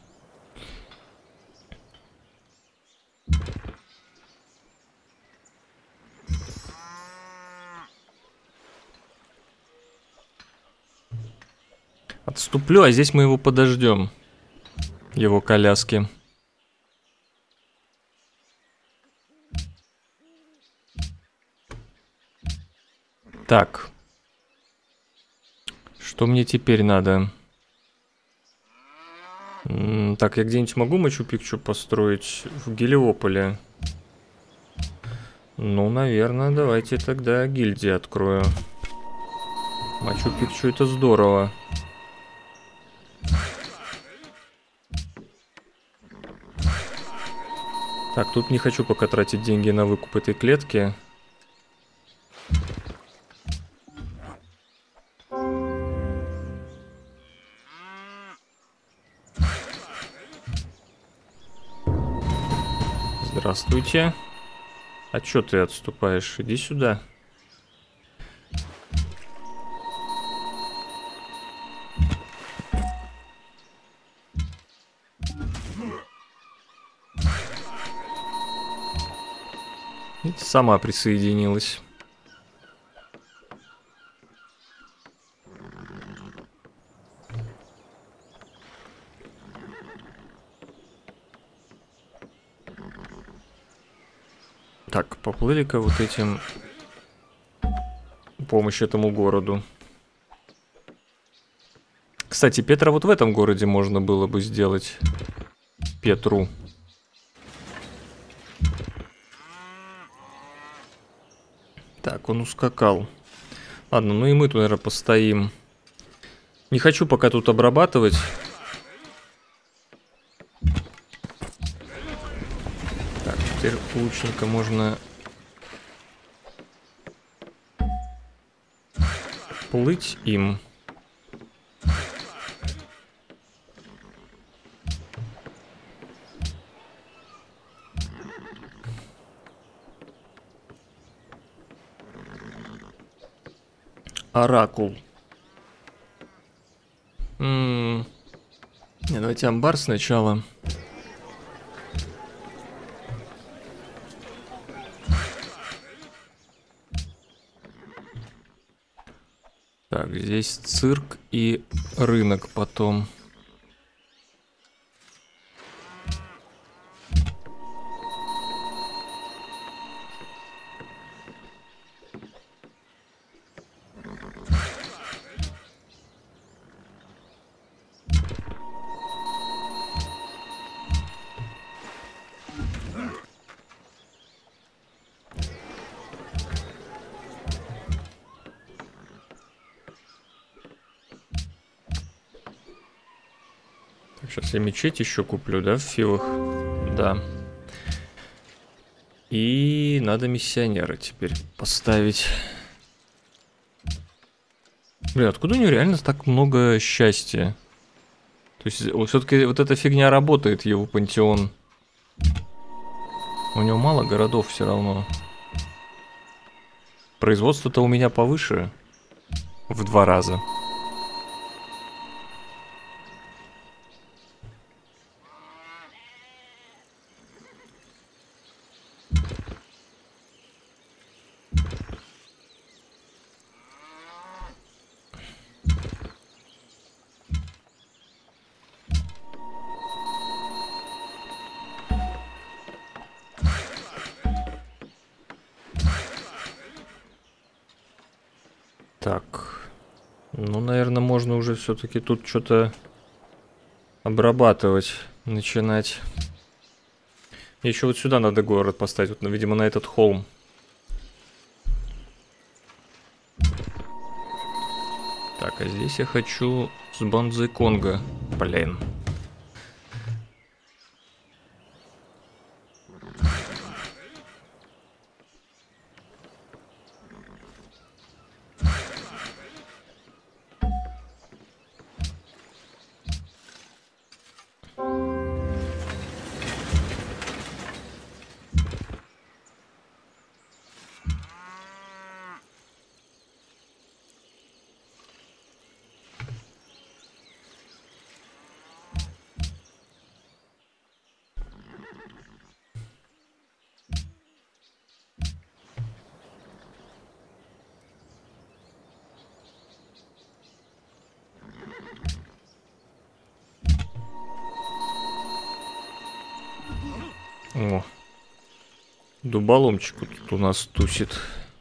Отступлю, а здесь мы его подождем. Его коляски. Так. Что мне теперь надо? М-м, так, я где-нибудь могу Мачу-Пикчу построить? В Гелиополе. Ну, наверное, давайте тогда гильдии открою. Мачу-Пикчу это здорово. Так, тут не хочу пока тратить деньги на выкуп этой клетки. Здравствуйте. А чё ты отступаешь? Иди сюда. Видите, сама присоединилась. Так, поплыли-ка вот этим помощь этому городу. Кстати, Петра вот в этом городе можно было бы сделать. Петру. Так, он ускакал. Ладно, ну и мы тут, наверное, постоим. Не хочу пока тут обрабатывать. Так, теперь лучника можно плыть им. Оракул. М-м-м. Не, давайте амбар сначала. Так, здесь цирк и рынок потом. Сейчас я мечеть еще куплю, да, в Фивах? Да. И надо миссионера теперь поставить. Бля, откуда у него реально так много счастья? То есть все-таки вот эта фигня работает, его пантеон. У него мало городов все равно. Производство-то у меня повыше в два раза. Так, ну, наверное, можно уже все-таки тут что-то обрабатывать, начинать. Еще вот сюда надо город поставить, вот, видимо, на этот холм. Так, а здесь я хочу с Бонзой Конго. Блин. О, дуболомчик тут у нас тусит.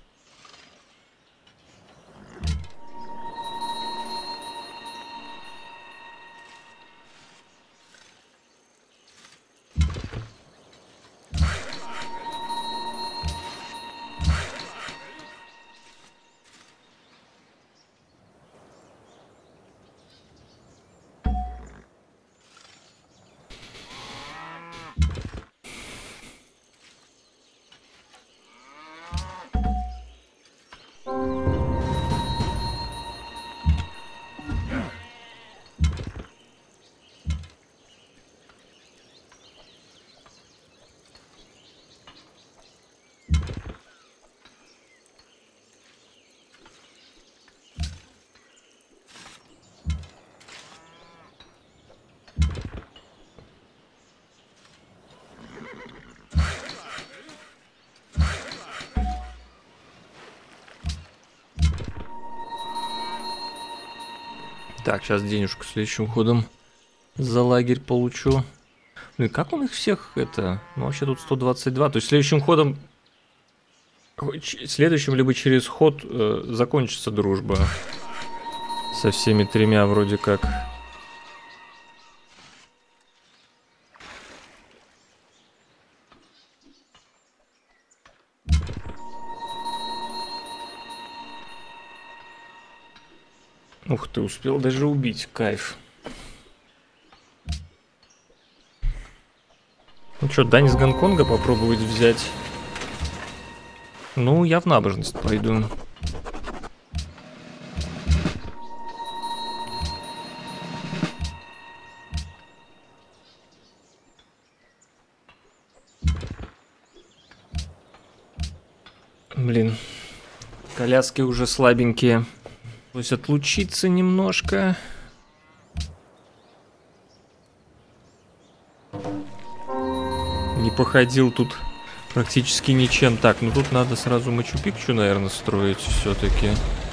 Так, сейчас денежку следующим ходом за лагерь получу. Ну и как он их всех это... Ну вообще тут сто двадцать два. То есть следующим ходом... Следующим либо через ход э, закончится дружба. Со всеми тремя вроде как. Ух ты, успел даже убить, кайф. Ну что, дань из Гонконга попробовать взять? Ну, я в набожность пойду. Блин, коляски уже слабенькие. То есть отлучиться немножко. Не походил тут практически ничем. Так, ну тут надо сразу Мачу-Пикчу, наверное, строить все-таки.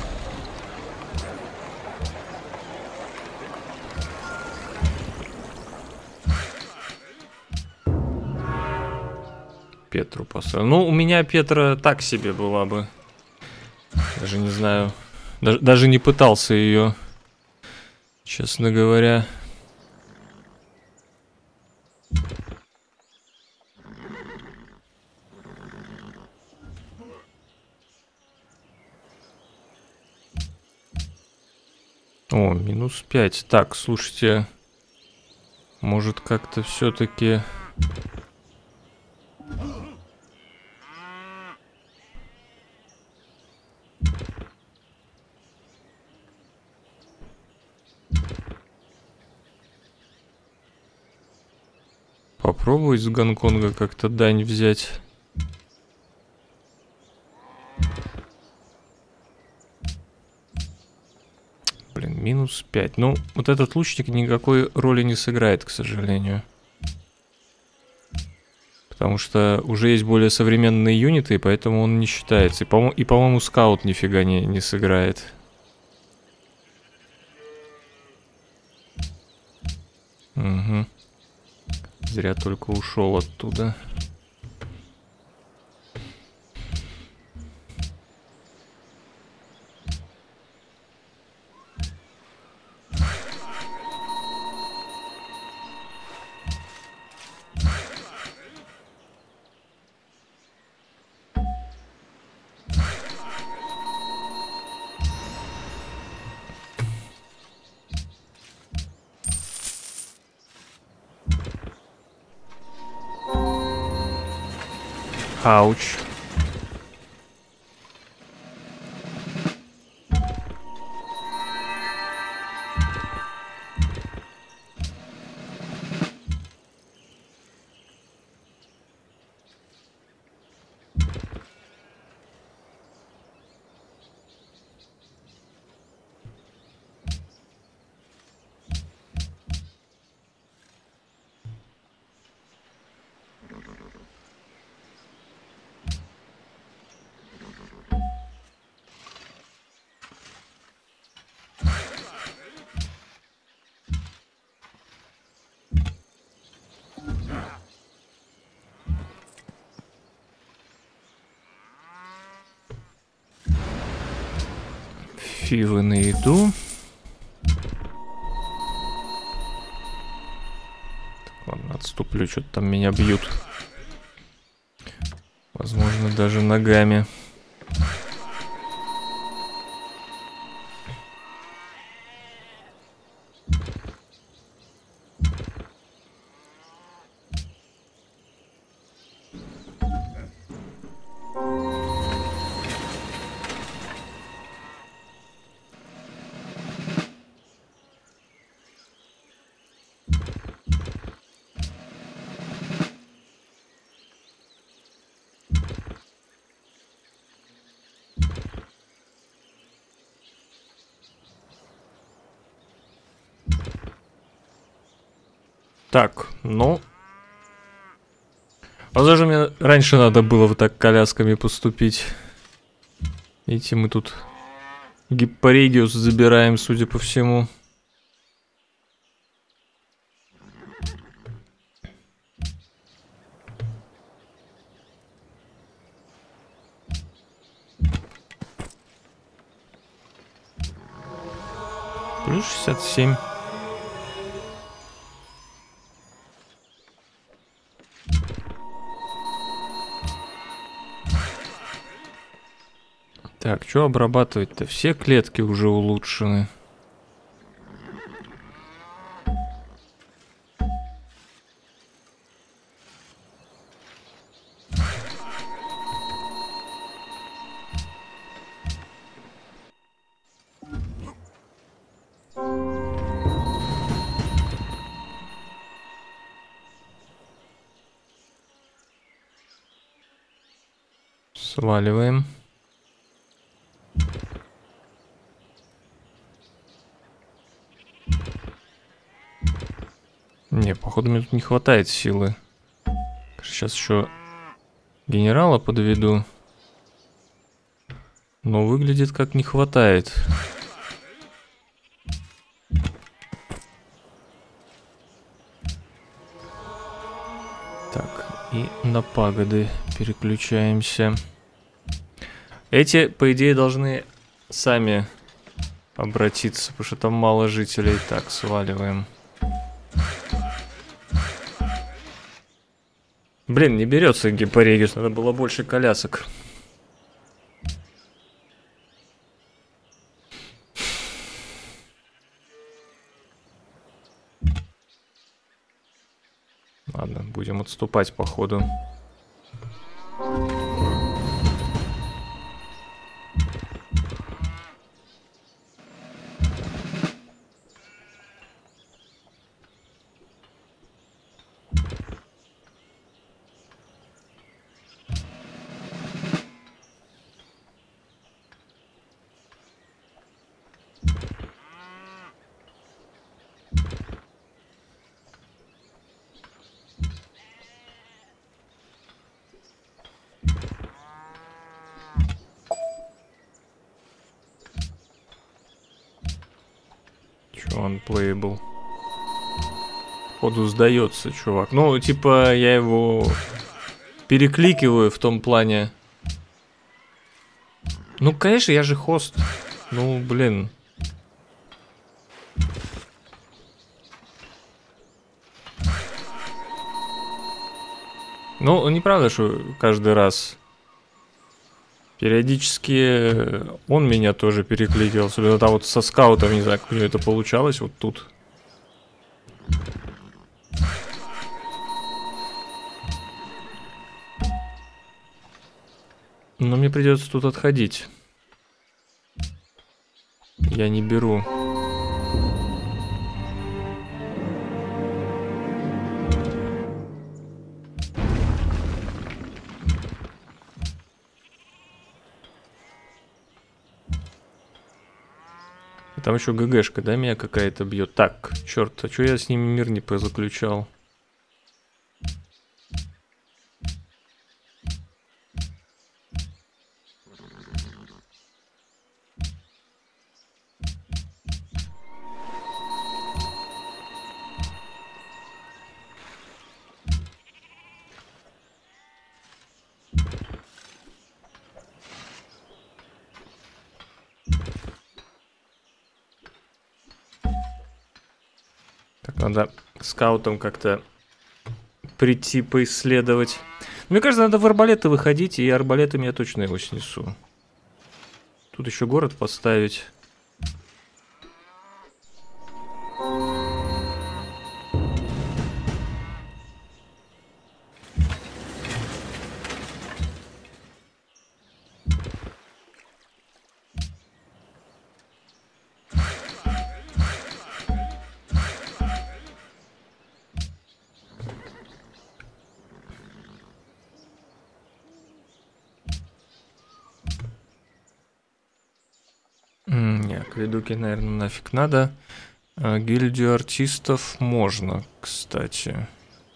Петру построил. Ну, у меня Петра так себе была бы. Даже не знаю. Даже, даже не пытался ее, честно говоря. О, минус пять. Так, слушайте. Может, как-то все-таки... попробовать с Гонконга как-то дань взять. Блин, минус пять. Ну, вот этот лучник никакой роли не сыграет, к сожалению. Потому что уже есть более современные юниты, и поэтому он не считается. И, по-моему, по скаут нифига не, не сыграет. Угу. Зря только ушел оттуда. Ауч. Фивы на еду. Так, ладно, отступлю, что-то там меня бьют. Возможно, даже ногами. Так, ну... А даже мне раньше надо было вот так колясками поступить. Видите, мы тут Гиппорегиус забираем, судя по всему. Плюс шестьдесят семь. Так, что обрабатывать-то? Все клетки уже улучшены. Сваливаем. Не, походу мне тут не хватает силы. Сейчас еще генерала подведу. Но выглядит как не хватает. Так, и на пагоды переключаемся. Эти, по идее, должны сами обратиться, потому что там мало жителей. Так, сваливаем. Блин, не берется Гиппорегиус, надо было больше колясок. Ладно, будем отступать по ходу. unplayable. Походу сдается, чувак. Ну, типа, я его перекликиваю в том плане. Ну, конечно, я же хост. Ну, блин. Ну, неправда, что каждый раз. Периодически он меня тоже перекликивал. Особенно там вот со скаутом, не знаю, как у него это получалось. Вот тут. Но мне придется тут отходить. Я не беру. Там еще ГГшка, да, меня какая-то бьет. Так, черт, а что я с ними мир не позаключал? Так, надо скаутом как-то прийти поисследовать. Мне кажется, надо в арбалеты выходить, и арбалетами я точно его снесу. Тут еще город поставить. Не, акведуки, наверное, нафиг надо. А, гильдию артистов можно, кстати.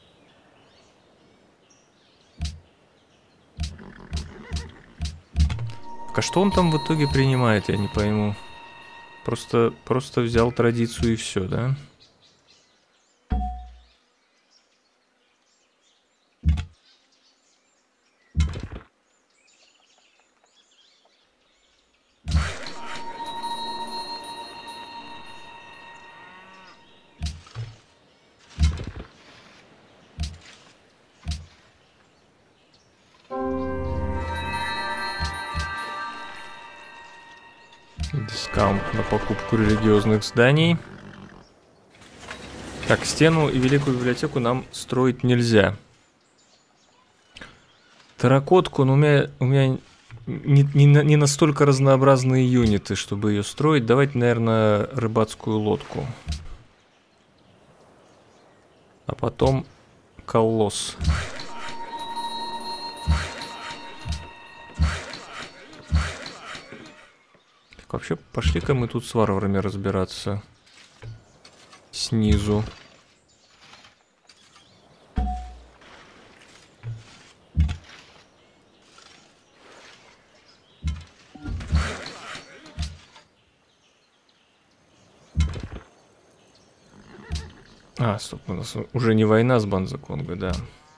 А что он там в итоге принимает, я не пойму. Просто, просто взял традицию и все, да? Дискаунт на покупку религиозных зданий. Так, стену и великую библиотеку нам строить нельзя. Терракотку, но у меня, у меня не, не, не настолько разнообразные юниты, чтобы ее строить. Давайте, наверное, рыбацкую лодку. А потом колосс. Так, вообще, пошли-ка мы тут с варварами разбираться. Снизу. А, стоп, у нас уже не война с Банза-Конго, да.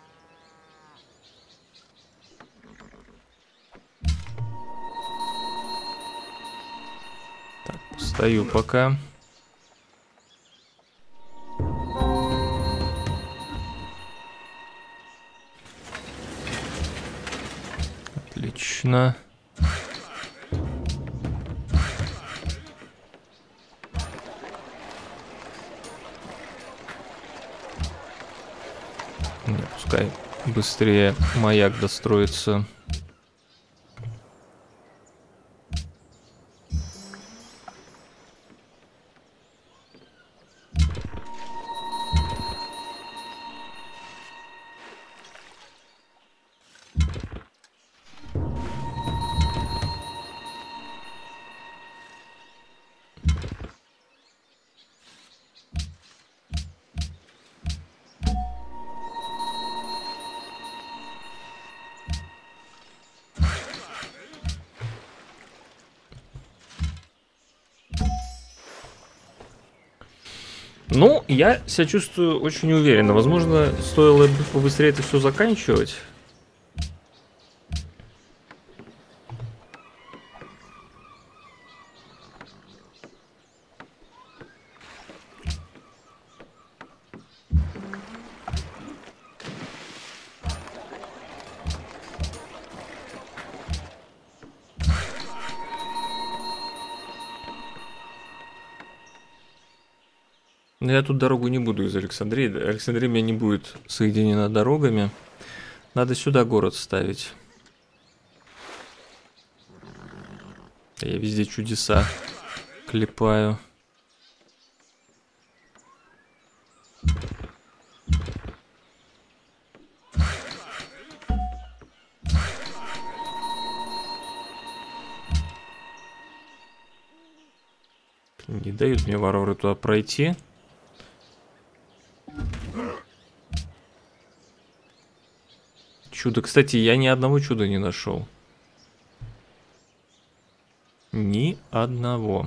Так, стою пока. Отлично. Не, пускай быстрее маяк достроится. Ну, я себя чувствую очень уверенно. Возможно, стоило бы побыстрее это все заканчивать. Но я тут дорогу не буду из Александрии. Александрия меня не будет соединена дорогами. Надо сюда город ставить. Я везде чудеса клепаю. Не дают мне варвары туда пройти. Чудо. Кстати, я ни одного чуда не нашел. Ни одного.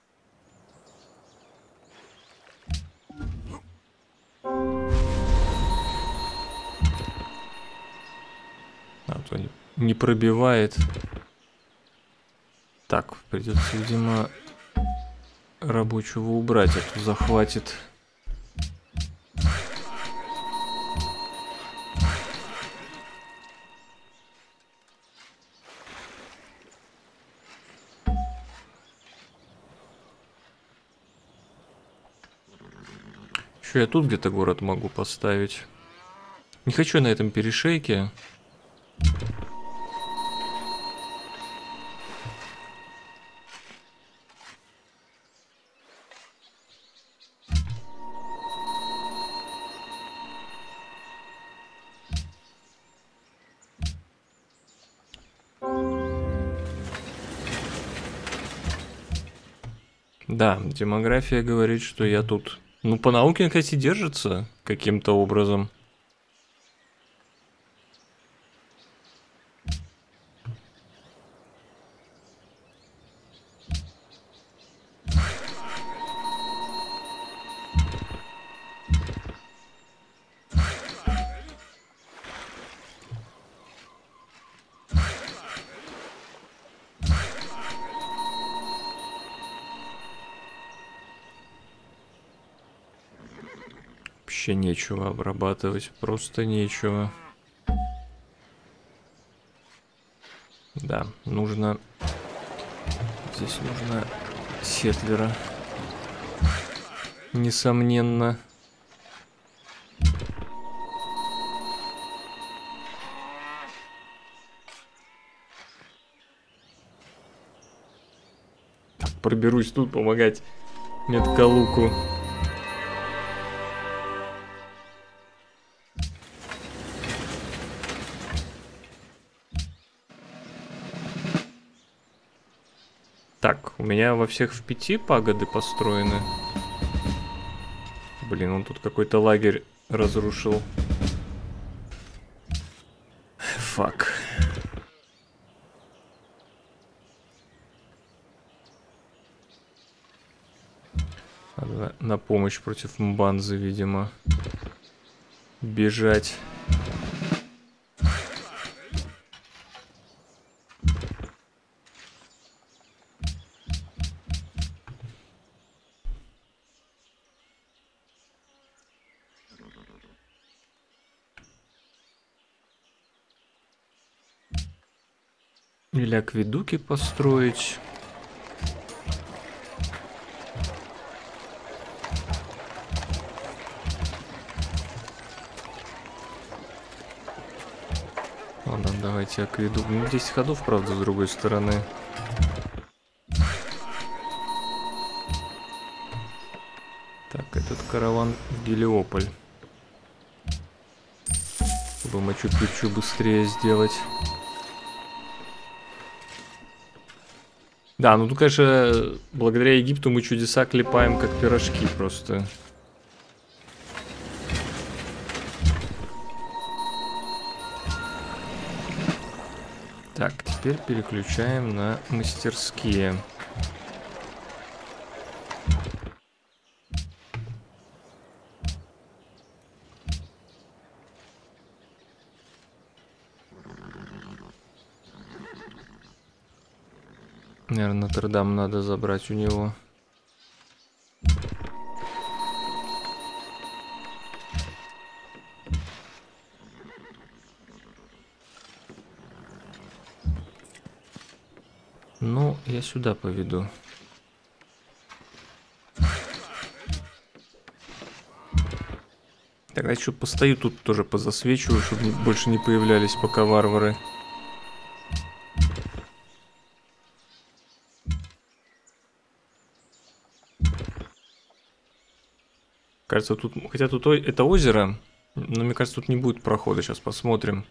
А то не, не пробивает. Так, придется, видимо, рабочего убрать, а то захватит. Еще я тут где-то город могу поставить. Не хочу на этом перешейке. Да, демография говорит, что я тут... Ну, по науке, кстати, держится каким-то образом. Вообще нечего обрабатывать, просто нечего. Да, нужно... Здесь нужно сетлера. Несомненно. Так, проберусь тут помогать Меткалуку. Так, у меня во всех в пяти пагоды построены. Блин, он тут какой-то лагерь разрушил. Фак. Надо на помощь против Мбанзы, видимо, бежать. Или акведуки построить. Ладно, давайте акведук. Ну, десять ходов, правда, с другой стороны. Так, этот караван в Гелиополь. Чтобы Мачу-Пикчу быстрее сделать. Да, ну тут, конечно, благодаря Египту мы чудеса клепаем как пирожки просто. Так, теперь переключаем на мастерские. Наверное, Нотр-Дам надо забрать у него. Ну, я сюда поведу. Тогда еще постою тут тоже позасвечиваю, чтобы не, больше не появлялись пока варвары. Кажется, тут... Хотя тут это озеро, но мне кажется, тут не будет прохода. Сейчас посмотрим.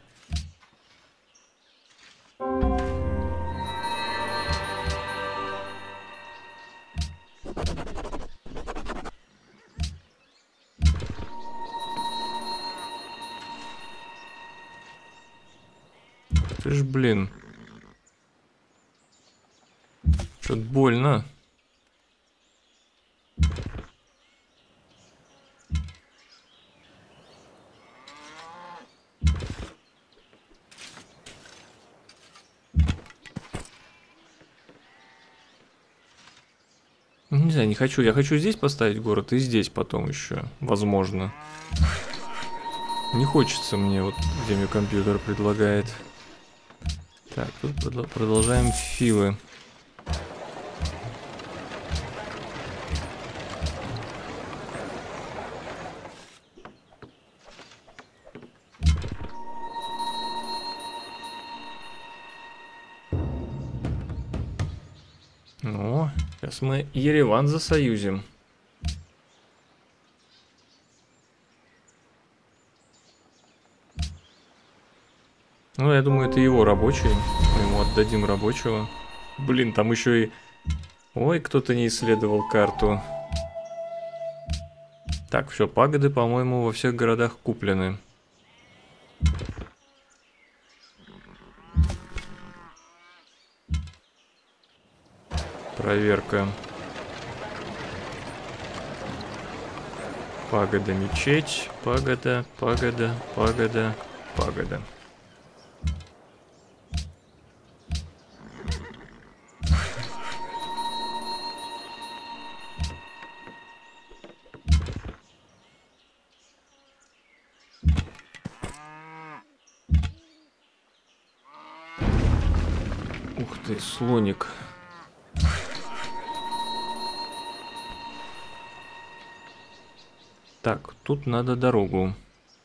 Ты ж, блин. Что-то больно. Не знаю, не хочу. Я хочу здесь поставить город и здесь потом еще. Возможно. Не хочется мне, вот где мне компьютер предлагает. Так, тут продолжаем фивы. Ну, сейчас мы Ереван засоюзим. Ну, я думаю, это его рабочий. Мы ему отдадим рабочего. Блин, там еще и... Ой, кто-то не исследовал карту. Так, все, пагоды, по-моему, во всех городах куплены. Проверка. Пагода, мечеть, пагода, пагода, пагода, пагода. Ух ты, слоник. Так, тут надо дорогу.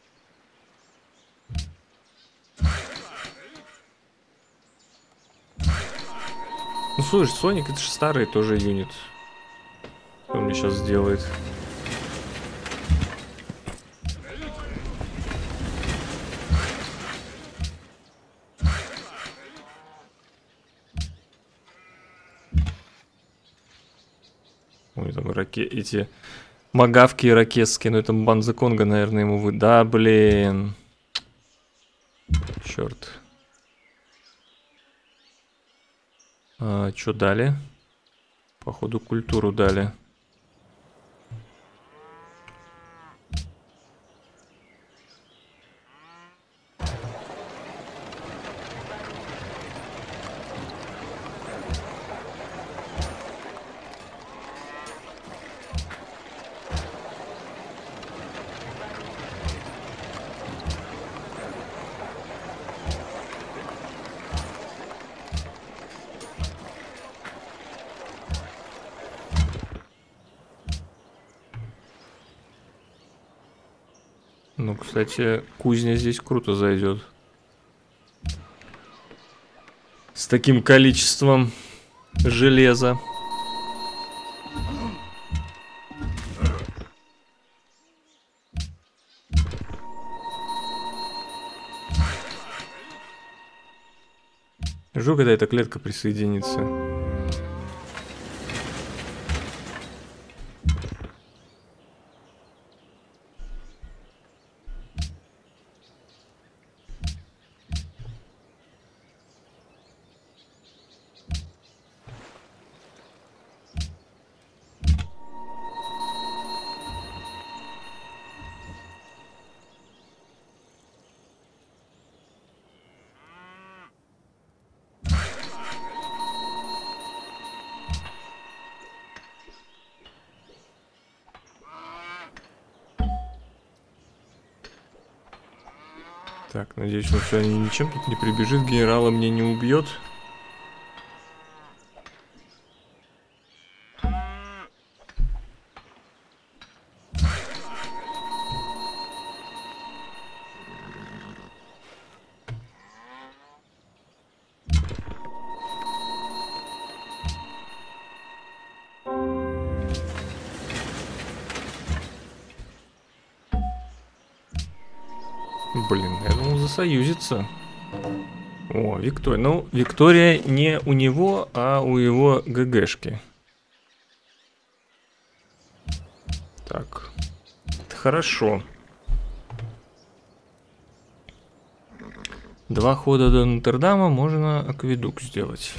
Ну, слушай, Соник, это же старый тоже юнит. Что он мне сейчас сделает? Ой, там раке... эти магавки ирокесские, ну это Банза Конго, наверное, ему вы... Да, блин. Черт. А, что дали? Походу культуру дали. Ну, кстати, кузня здесь круто зайдет. С таким количеством железа. Жду, когда эта клетка присоединится. Так, надеюсь, он сегодня ничем тут не прибежит, генерала мне не убьет. Блин, я думал засоюзиться. О, Виктория. Ну, Виктория не у него, а у его ГГшки. Так. Это хорошо. Два хода до Нотр-Дама, можно акведук сделать.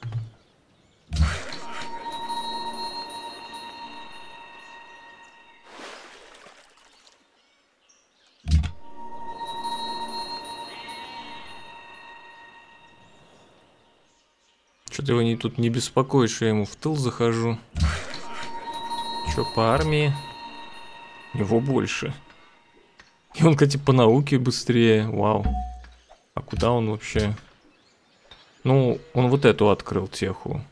Что-то его не, тут не беспокоит, что я ему в тыл захожу. Что по армии? Его больше. И он, кстати, по науке быстрее. Вау. А куда он вообще? Ну, он вот эту открыл теху.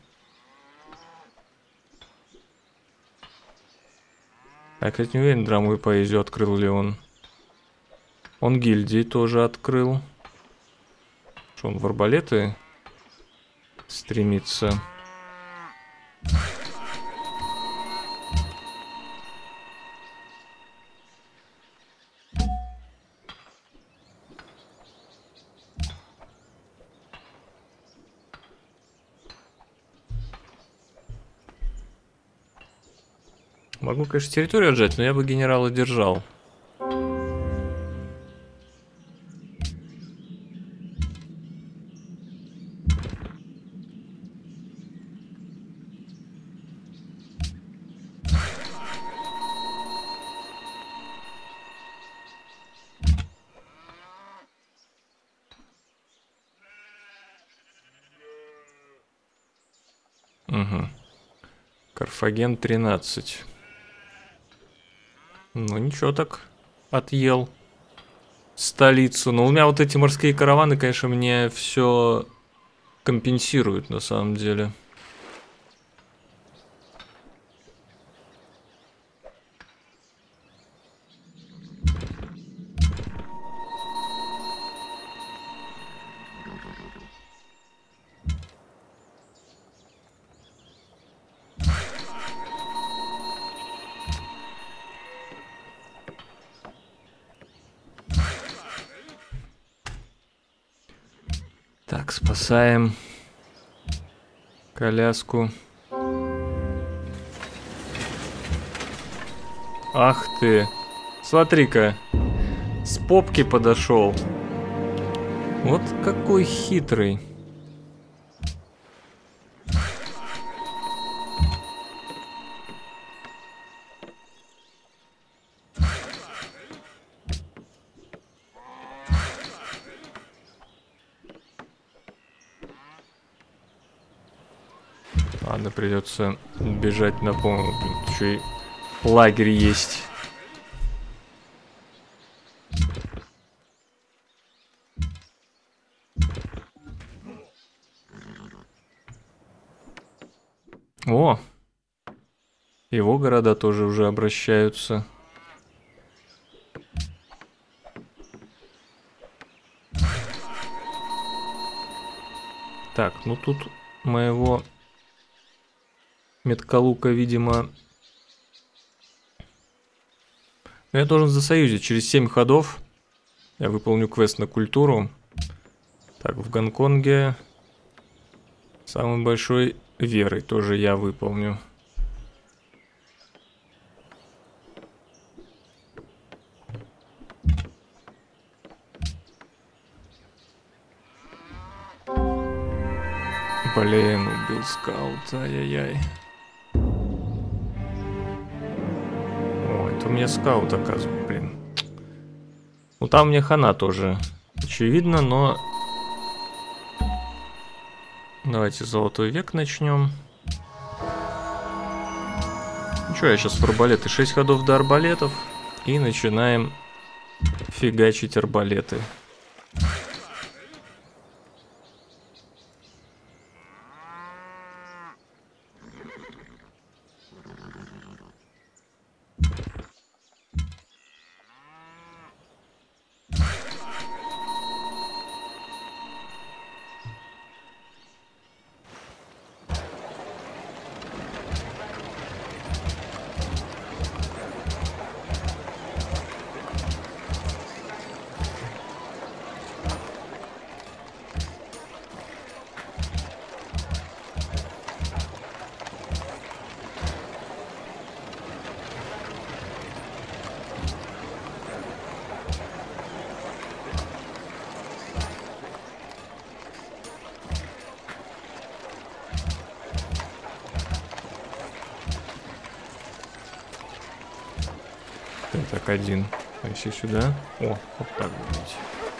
Я, кстати, не уверен, драму и поэзию открыл ли он. Он гильдии тоже открыл. Что, он в арбалеты стремится? Могу, конечно, территорию отжать, но я бы генерала держал. Угу. Карфаген тринадцать. Ну ничего так, отъел столицу. Но у меня вот эти морские караваны, конечно, мне все компенсируют на самом деле. Так, спасаем коляску. Ах ты. Смотри-ка. С попки подошел. Вот какой хитрый. Ладно, придется бежать на помощь. Еще и лагерь есть. О! Его города тоже уже обращаются. Так, ну тут моего Меткалука, видимо... Я должен засоюзить. Через семь ходов я выполню квест на культуру. Так, в Гонконге самой большой верой тоже я выполню. Блин, убил скаут, ай-яй-яй. О, это у меня скаут, оказывается, блин. Ну там мне хана тоже очевидно, но... Давайте золотой век начнем. Ну что, я сейчас в арбалеты. шесть ходов до арбалетов. И начинаем фигачить арбалеты. Так, один. А если сюда? О, вот так будет.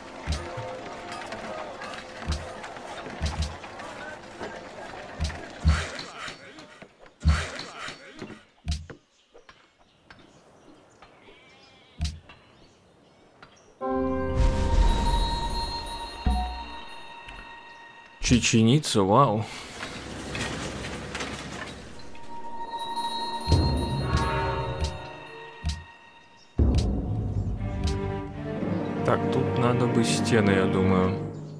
Чеченица, вау. Так, тут надо бы стены, я думаю.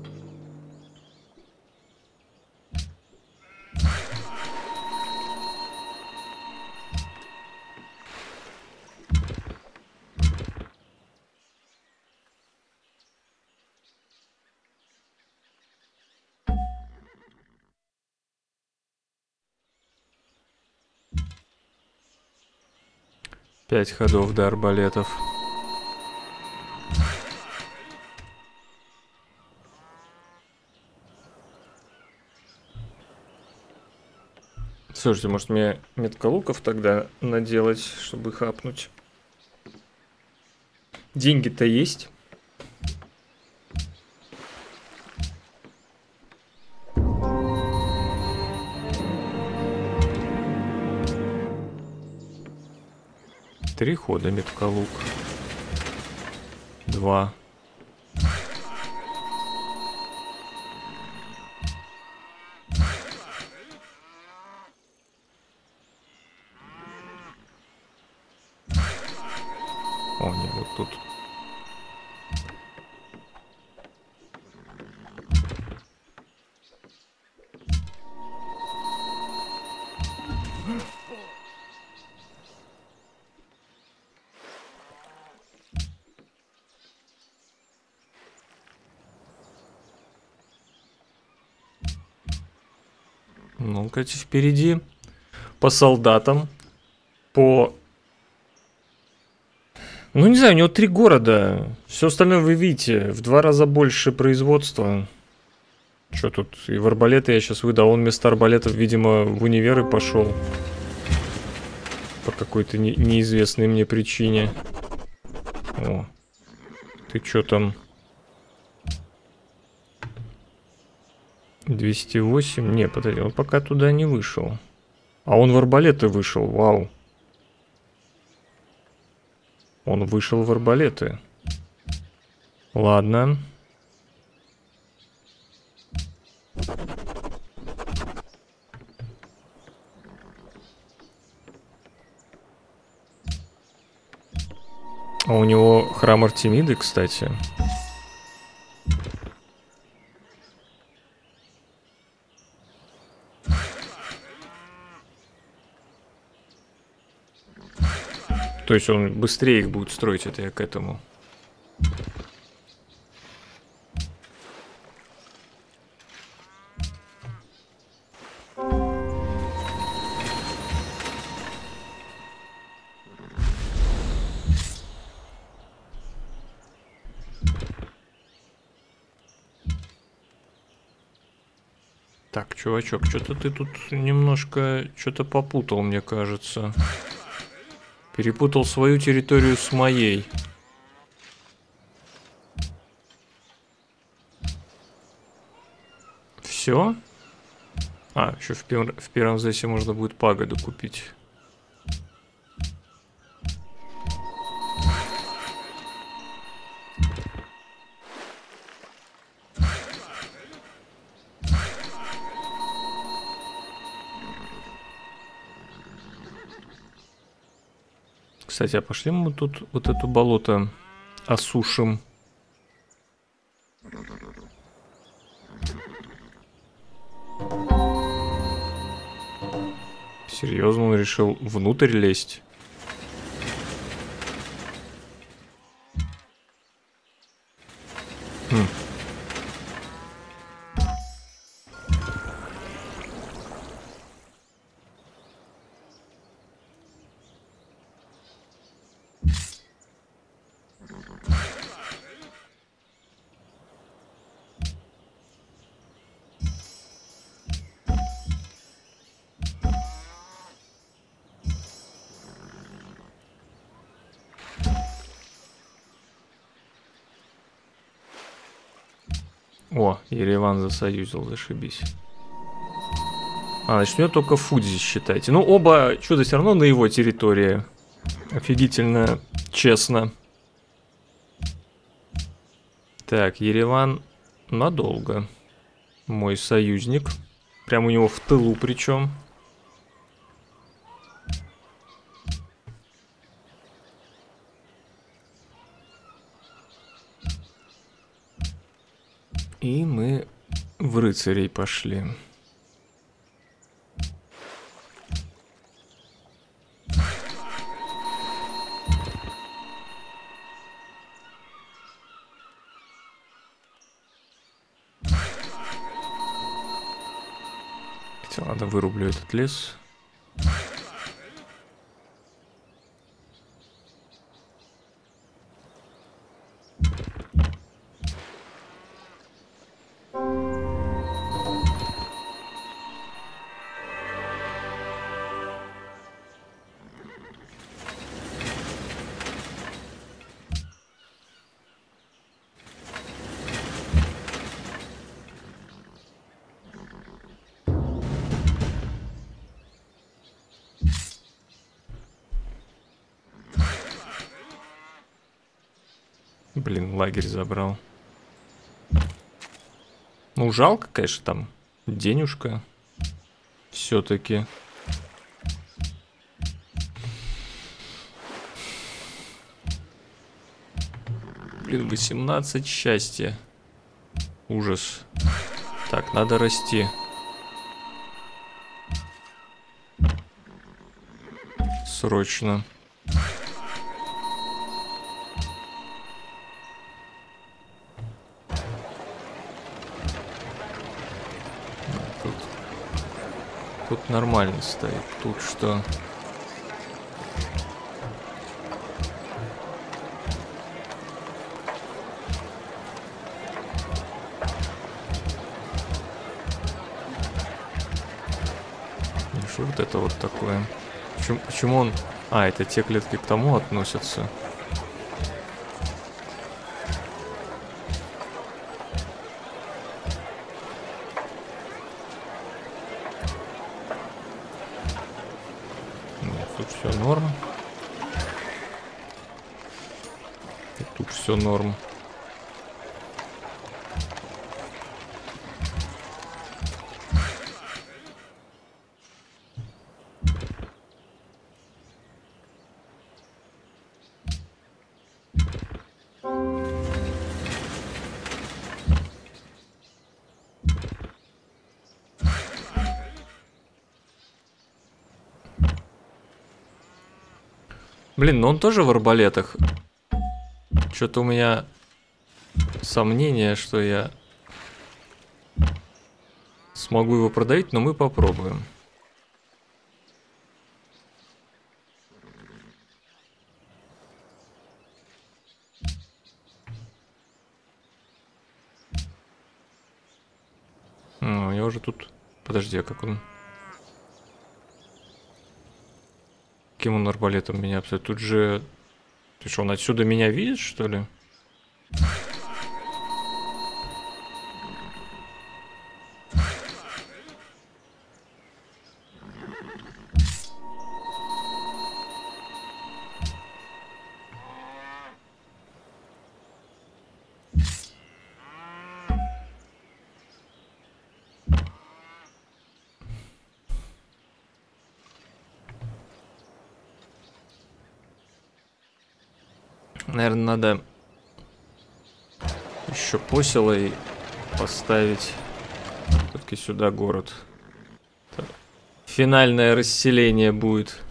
Пять ходов до арбалетов. Слушайте, может мне меткалуков тогда наделать, чтобы хапнуть? Деньги-то есть. Три хода меткалук. Два. О, нет, вот тут. Ну-ка, впереди. По солдатам. По... Ну, не знаю, у него три города. Все остальное вы видите. В два раза больше производства. Что тут? И в арбалеты я сейчас выдал. Он вместо арбалетов, видимо, в универ и пошел. По какой-то не неизвестной мне причине. О. Ты что там? двести восемь? Не, подожди, он пока туда не вышел. А он в арбалеты вышел, вау. Он вышел в арбалеты. Ладно. А у него храм Артемиды, кстати. То есть он быстрее их будет строить, это я к этому. Так, чувачок, что-то ты тут немножко что-то попутал, мне кажется. Перепутал свою территорию с моей. Все? А, еще в, пер в первом зэсе можно будет пагоду купить. Кстати, а пошли мы тут вот это болото осушим. Серьезно, он решил внутрь лезть? Хм. О, Ереван засоюзил, зашибись. А, значит, у него только Фудзи, считайте. Ну, оба чудо все равно на его территории. Офигительно честно. Так, Ереван надолго. Мой союзник. Прямо у него в тылу причем. И мы в рыцарей пошли. Хотя, ладно, вырублю этот лес. Блин, лагерь забрал. Ну, жалко, конечно, там денежка. Все-таки. Блин, восемнадцать счастья. Ужас. Так, надо расти. Срочно. Тут, тут нормально стоит. Тут что? Что вот это вот такое? Почему, почему он... А, это те клетки к тому относятся. Нет, тут все норм. И тут все норм. Блин, ну он тоже в арбалетах. Что-то у меня сомнение, что я смогу его продавить, но мы попробуем. Ну, я уже тут... Подожди, а как он... Каким он арбалетом меня обстоит? Тут же... Ты что, он отсюда меня видит, что ли? Наверное, надо еще поселой поставить все-таки сюда город. Так. Финальное расселение будет.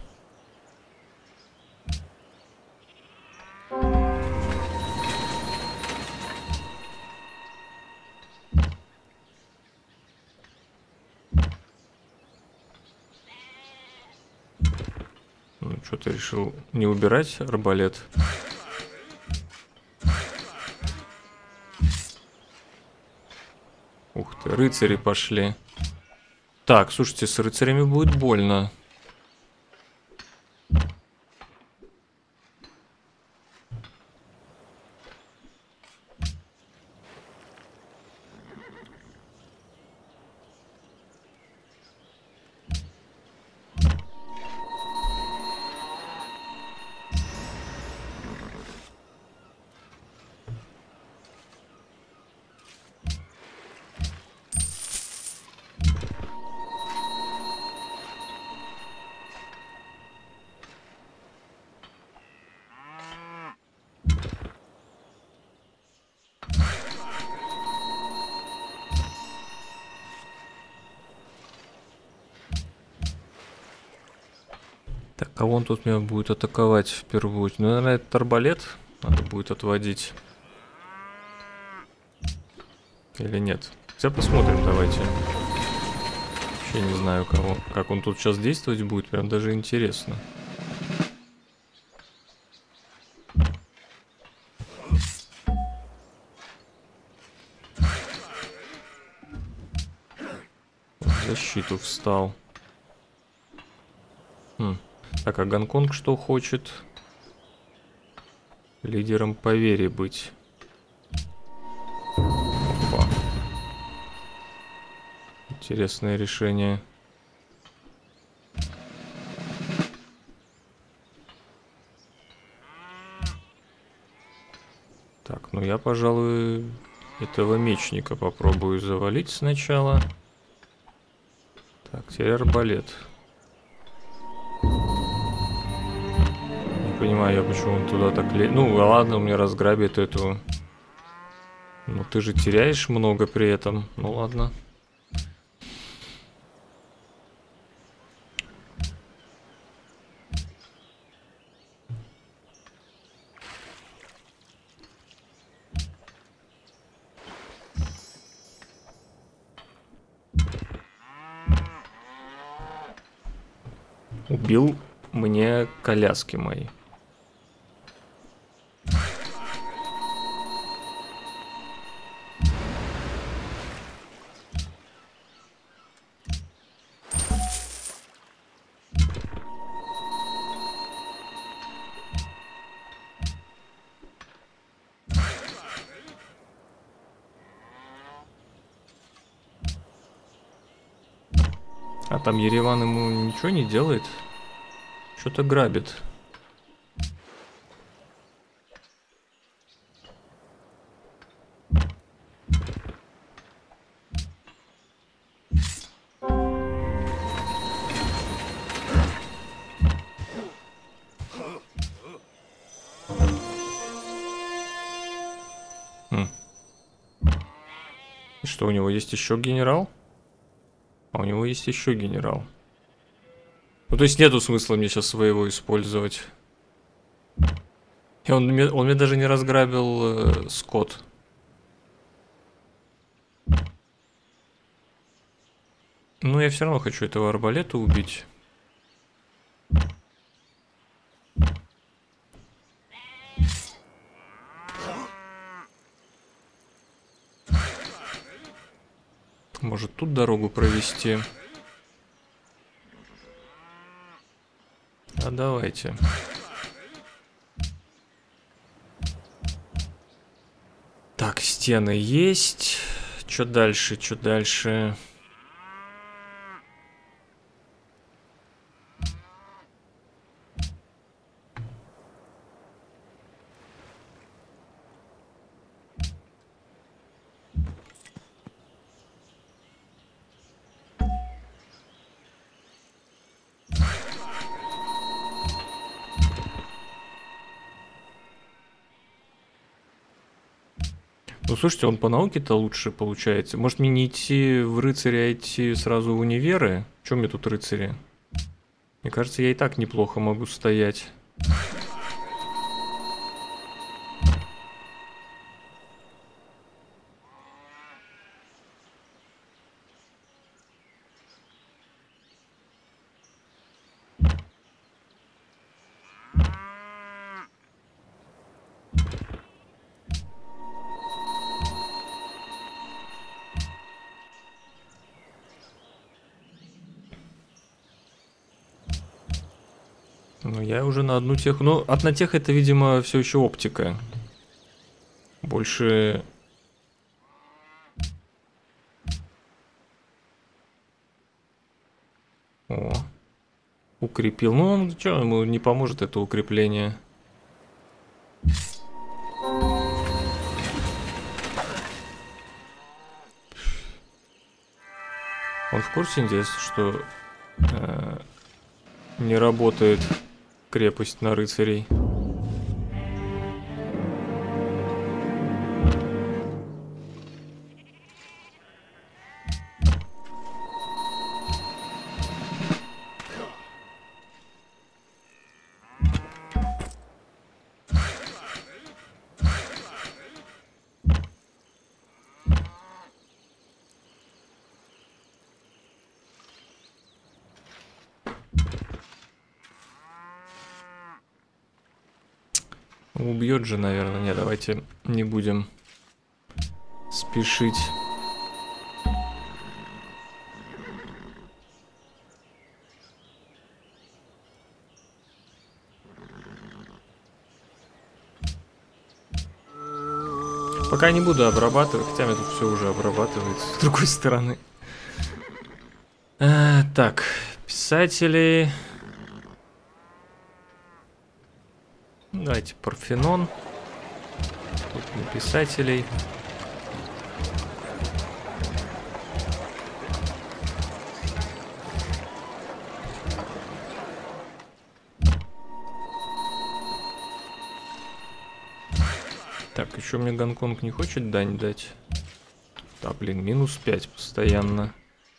Ну, что ты решил не убирать арбалет? Ух ты, рыцари пошли. Так, слушайте, с рыцарями будет больно. Кого он тут меня будет атаковать в первую очередь? Ну, наверное, этот арбалет надо будет отводить. Или нет? Хотя посмотрим, давайте. Вообще не знаю, кого. Как он тут сейчас действовать будет, прям даже интересно. В защиту встал. Хм. Так, а Гонконг что хочет? Лидером по вере быть. Опа. Интересное решение. Так, ну я, пожалуй, этого мечника попробую завалить сначала. Так, теперь арбалет. Не понимаю я, почему он туда так лезет. Ну, ладно, у меня разграбит эту. Ну, ты же теряешь много при этом. Ну, ладно. Убил мне коляски мои. А там Ереван ему ничего не делает? Что-то грабит. Хм. И что, у него есть еще генерал? А у него есть еще генерал. Ну, то есть нету смысла мне сейчас своего использовать. И он мне, он мне даже не разграбил э, скот. Но я все равно хочу этого арбалета убить. Может, тут дорогу провести? А давайте. Так, стены есть. Что дальше? Что дальше? Ну, слушайте, он по науке-то лучше получается. Может, мне не идти в рыцаря, а идти сразу в универы? Чем мне тут рыцари? Мне кажется, я и так неплохо могу стоять. Ну, я уже на одну тех... Ну, одна тех это, видимо, все еще оптика. Больше... О, укрепил. Ну, он что, ему не поможет это укрепление. Он в курсе, интересно, что э, не работает крепость на рыцарей? Убьет же, наверное. Не, давайте не будем спешить. Пока не буду обрабатывать, хотя мне тут все уже обрабатывается с другой стороны. А, так, писатели. Давайте Парфенон. Тут не писателей. Так, еще мне Гонконг не хочет дань дать. Да, блин, минус пять постоянно.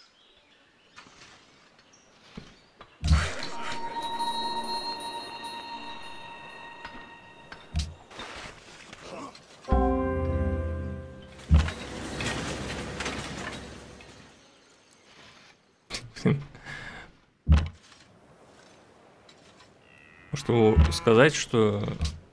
Что сказать, что...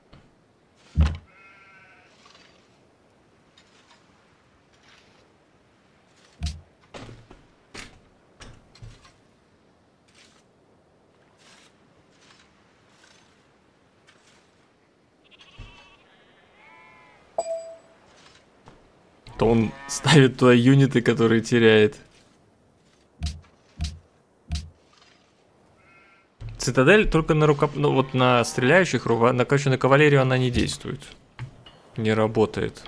То он ставит туда юниты, которые теряет. Цитадель только на рукоп... ну, вот на стреляющих, на, короче, на кавалерию она не действует. Не работает.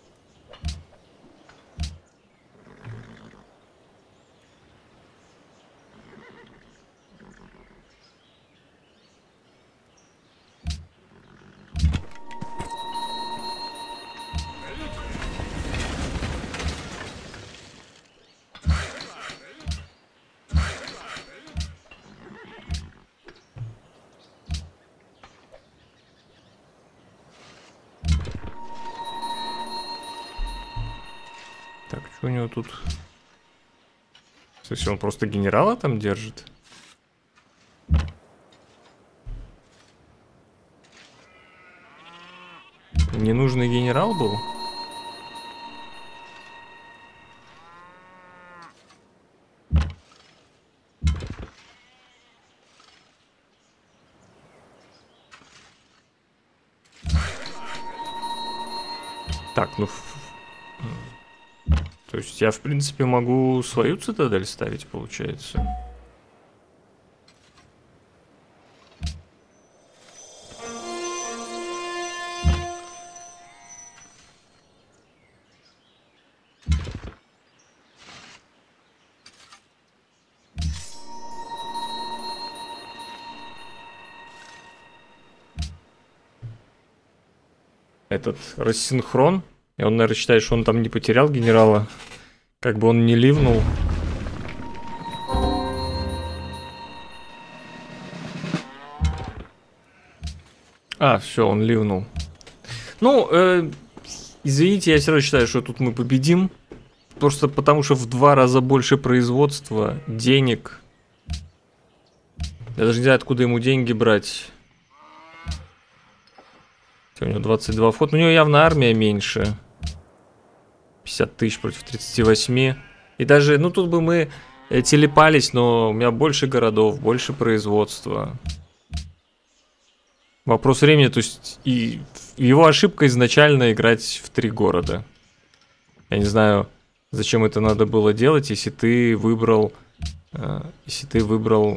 Так, что у него тут? Если он просто генерала там держит? Ненужный генерал был? Так, ну... То есть я, в принципе, могу свою цитадель ставить, получается. Этот рассинхрон. И он, наверное, считает, что он там не потерял генерала. Как бы он не ливнул. А, все, он ливнул. Ну, э, извините, я все равно считаю, что тут мы победим. Просто потому, что в два раза больше производства, денег. Я даже не знаю, откуда ему деньги брать. У него двадцать два фото. У него явно армия меньше. пятьдесят тысяч против тридцати восьми. И даже, ну тут бы мы телепались, но у меня больше городов, больше производства. Вопрос времени, то есть и его ошибка изначально играть в три города. Я не знаю, зачем это надо было делать, если ты выбрал, э, если ты выбрал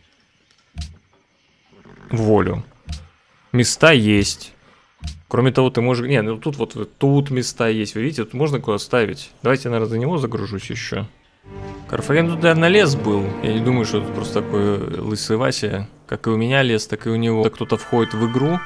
волю. Места есть. Кроме того, ты можешь... Не, ну тут вот тут места есть. Вы видите, тут можно куда ставить. Давайте, наверное, за него загружусь еще. Карфаген тут, наверное, лес был. Я не думаю, что тут просто такой лысый Вася. Как и у меня лес, так и у него. Кто-то входит в игру.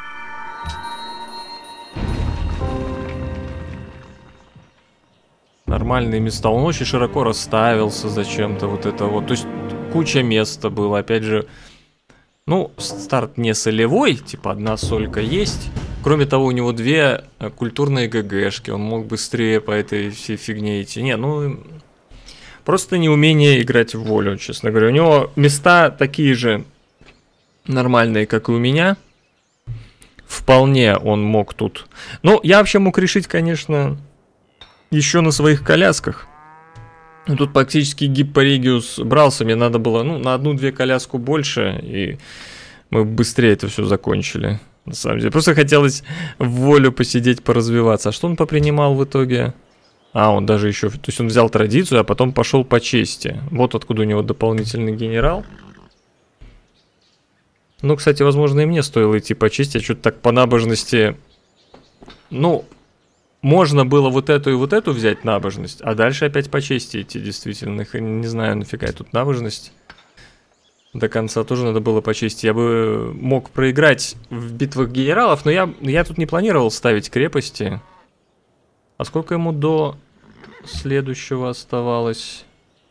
Нормальные места. Он очень широко расставился зачем-то. Вот это вот. То есть куча места было. Опять же... Ну, старт не солевой. Типа одна солька есть. Кроме того, у него две культурные ГГшки. Он мог быстрее по этой всей фигне идти. Не, ну... Просто неумение играть в волю, честно говоря. У него места такие же нормальные, как и у меня. В вполне он мог тут. Ну, я вообще мог решить, конечно, еще на своих колясках. Тут практически Гиппорегиус брался, мне надо было, ну, на одну-две коляску больше, и мы быстрее это все закончили, на самом деле. Просто хотелось в волю посидеть, поразвиваться. А что он попринимал в итоге? А, он даже еще, то есть он взял традицию, а потом пошел по чести. Вот откуда у него дополнительный генерал. Ну, кстати, возможно, и мне стоило идти по чести, а что-то так по набожности, ну... Можно было вот эту и вот эту взять набожность, а дальше опять по чести идти, действительно. Не знаю, нафига тут набожность. До конца тоже надо было по чести. Я бы мог проиграть в битвах генералов, но я, я тут не планировал ставить крепости. А сколько ему до следующего оставалось?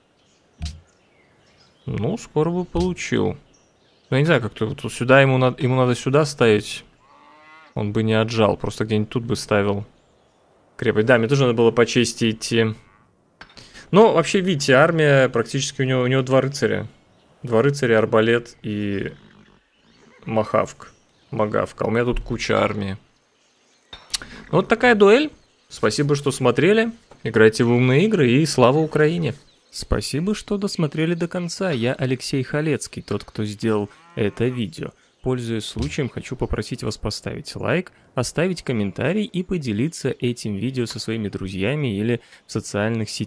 Ну, скоро бы получил. Ну, я не знаю, как-то вот сюда ему надо, ему надо сюда ставить. Он бы не отжал, просто где-нибудь тут бы ставил. Крепость. Да, мне тоже надо было по чести идти. Ну, вообще, видите, армия практически у него, у него два рыцаря. Два рыцаря, арбалет и махавк. Магавка. У меня тут куча армии. Ну, вот такая дуэль. Спасибо, что смотрели. Играйте в умные игры и слава Украине. Спасибо, что досмотрели до конца. Я Алексей Халецкий, тот, кто сделал это видео. Пользуясь случаем, хочу попросить вас поставить лайк, оставить комментарий и поделиться этим видео со своими друзьями или в социальных сетях.